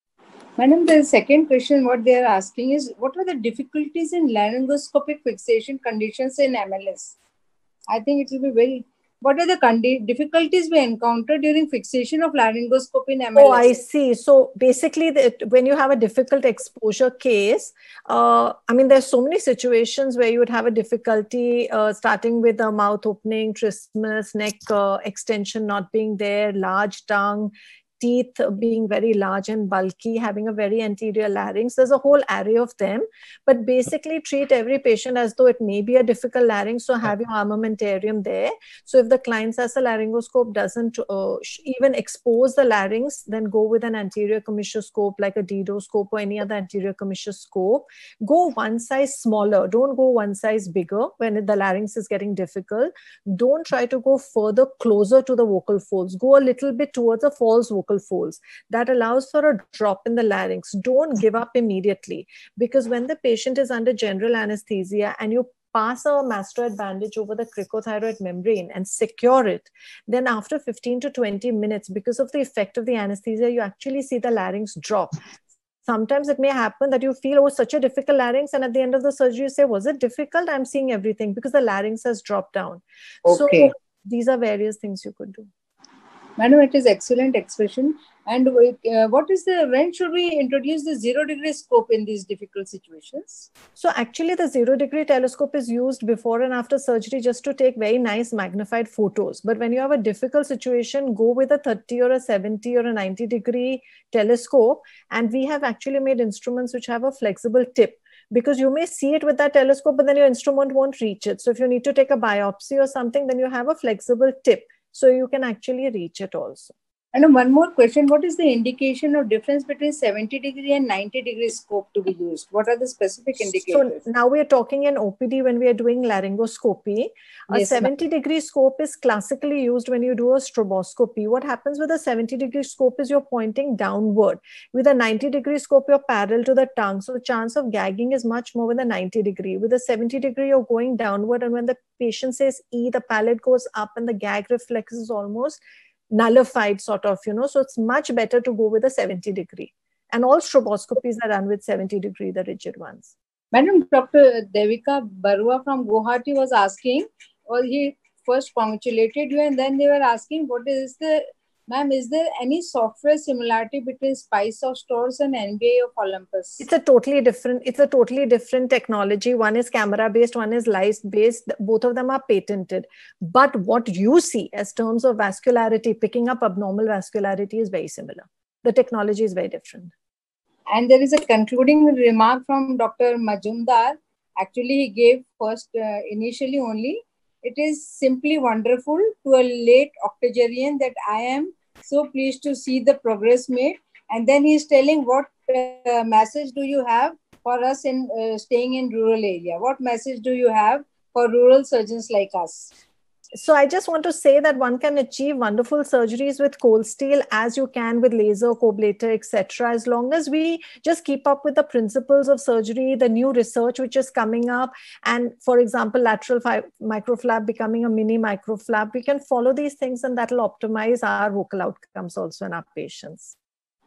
Madam, the second question, what they are asking is, what are the difficulties in laryngoscopic fixation conditions in M L S? I think it will be very... What are the difficulties we encounter during fixation of laryngoscope in M L S? Oh, I see. So basically, the, when you have a difficult exposure case, uh, I mean, there's so many situations where you would have a difficulty uh, starting with a mouth opening, trismus, neck uh, extension not being there, large tongue, teeth being very large and bulky, having a very anterior larynx. There's a whole array of them, but basically treat every patient as though it may be a difficult larynx. So have your armamentarium there. So if the client's as a laryngoscope doesn't uh, even expose the larynx, then go with an anterior commissoscope like a didoscope or any other anterior commissoscope. Go one size smaller. Don't go one size bigger when the larynx is getting difficult. Don't try to go further closer to the vocal folds. Go a little bit towards the false vocal folds. That allows for a drop in the larynx. Don't give up immediately, because when the patient is under general anesthesia and you pass a mastoid bandage over the cricothyroid membrane and secure it, then after fifteen to twenty minutes, because of the effect of the anesthesia, you actually see the larynx drop. Sometimes it may happen that you feel, oh, such a difficult larynx, and at the end of the surgery you say, was it difficult? I'm seeing everything, because the larynx has dropped down. Okay. So these are various things you could do. Madam, it is excellent expression. And uh, what is the, when should we introduce the zero degree scope in these difficult situations? So actually the zero degree telescope is used before and after surgery just to take very nice magnified photos. But when you have a difficult situation, go with a thirty or a seventy or a ninety degree telescope. And we have actually made instruments which have a flexible tip, because you may see it with that telescope, but then your instrument won't reach it. So if you need to take a biopsy or something, then you have a flexible tip. So you can actually reach it also. And one more question, what is the indication of difference between seventy degree and ninety degree scope to be used? What are the specific indicators? So now we are talking in O P D when we are doing laryngoscopy. A yes, seventy degree scope is classically used when you do a stroboscopy. What happens with a seventy degree scope is you're pointing downward. With a ninety degree scope, you're parallel to the tongue. So the chance of gagging is much more with a ninety degree. With a seventy degree, you're going downward. And when the patient says E, the palate goes up and the gag reflex is almost nullified, sort of, you know. So it's much better to go with a seventy degree. And all stroboscopies are done with seventy degree, the rigid ones. Madam, Doctor Devika Barua from Guwahati was asking, or he first congratulated you and then they were asking, what is the, ma'am, is there any software similarity between SPICE of STORS and N B A of Olympus? It's a totally different, it's a totally different technology. One is camera based, one is light based. Both of them are patented. But what you see as terms of vascularity, picking up abnormal vascularity is very similar. The technology is very different. And there is a concluding remark from Doctor Majumdar. Actually, he gave first, uh, initially only, it is simply wonderful to a late octogenarian that I am so pleased to see the progress made. And then he's telling what uh, message do you have for us in uh, staying in rural area? What message do you have for rural surgeons like us? So I just want to say that one can achieve wonderful surgeries with cold steel as you can with laser, coblator, et cetera. As long as we just keep up with the principles of surgery, the new research which is coming up, and for example, lateral microflap becoming a mini microflap, we can follow these things and that will optimize our vocal outcomes also in our patients.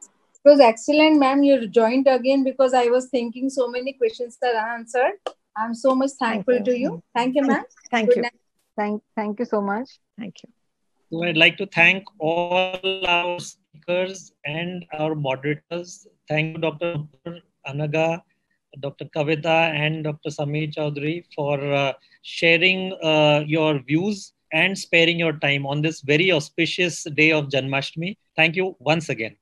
It was excellent, ma'am. You joined again because I was thinking so many questions are answered. I'm so much thankful Thank you. to you. Thank you, ma'am. Thank Good you. night. Thank, thank you so much. Thank you. So I'd like to thank all our speakers and our moderators. Thank you, Doctor Anaga, Doctor Kavita, and Doctor Sameer Chaudhary for uh, sharing uh, your views and sparing your time on this very auspicious day of Janmashtami. Thank you once again.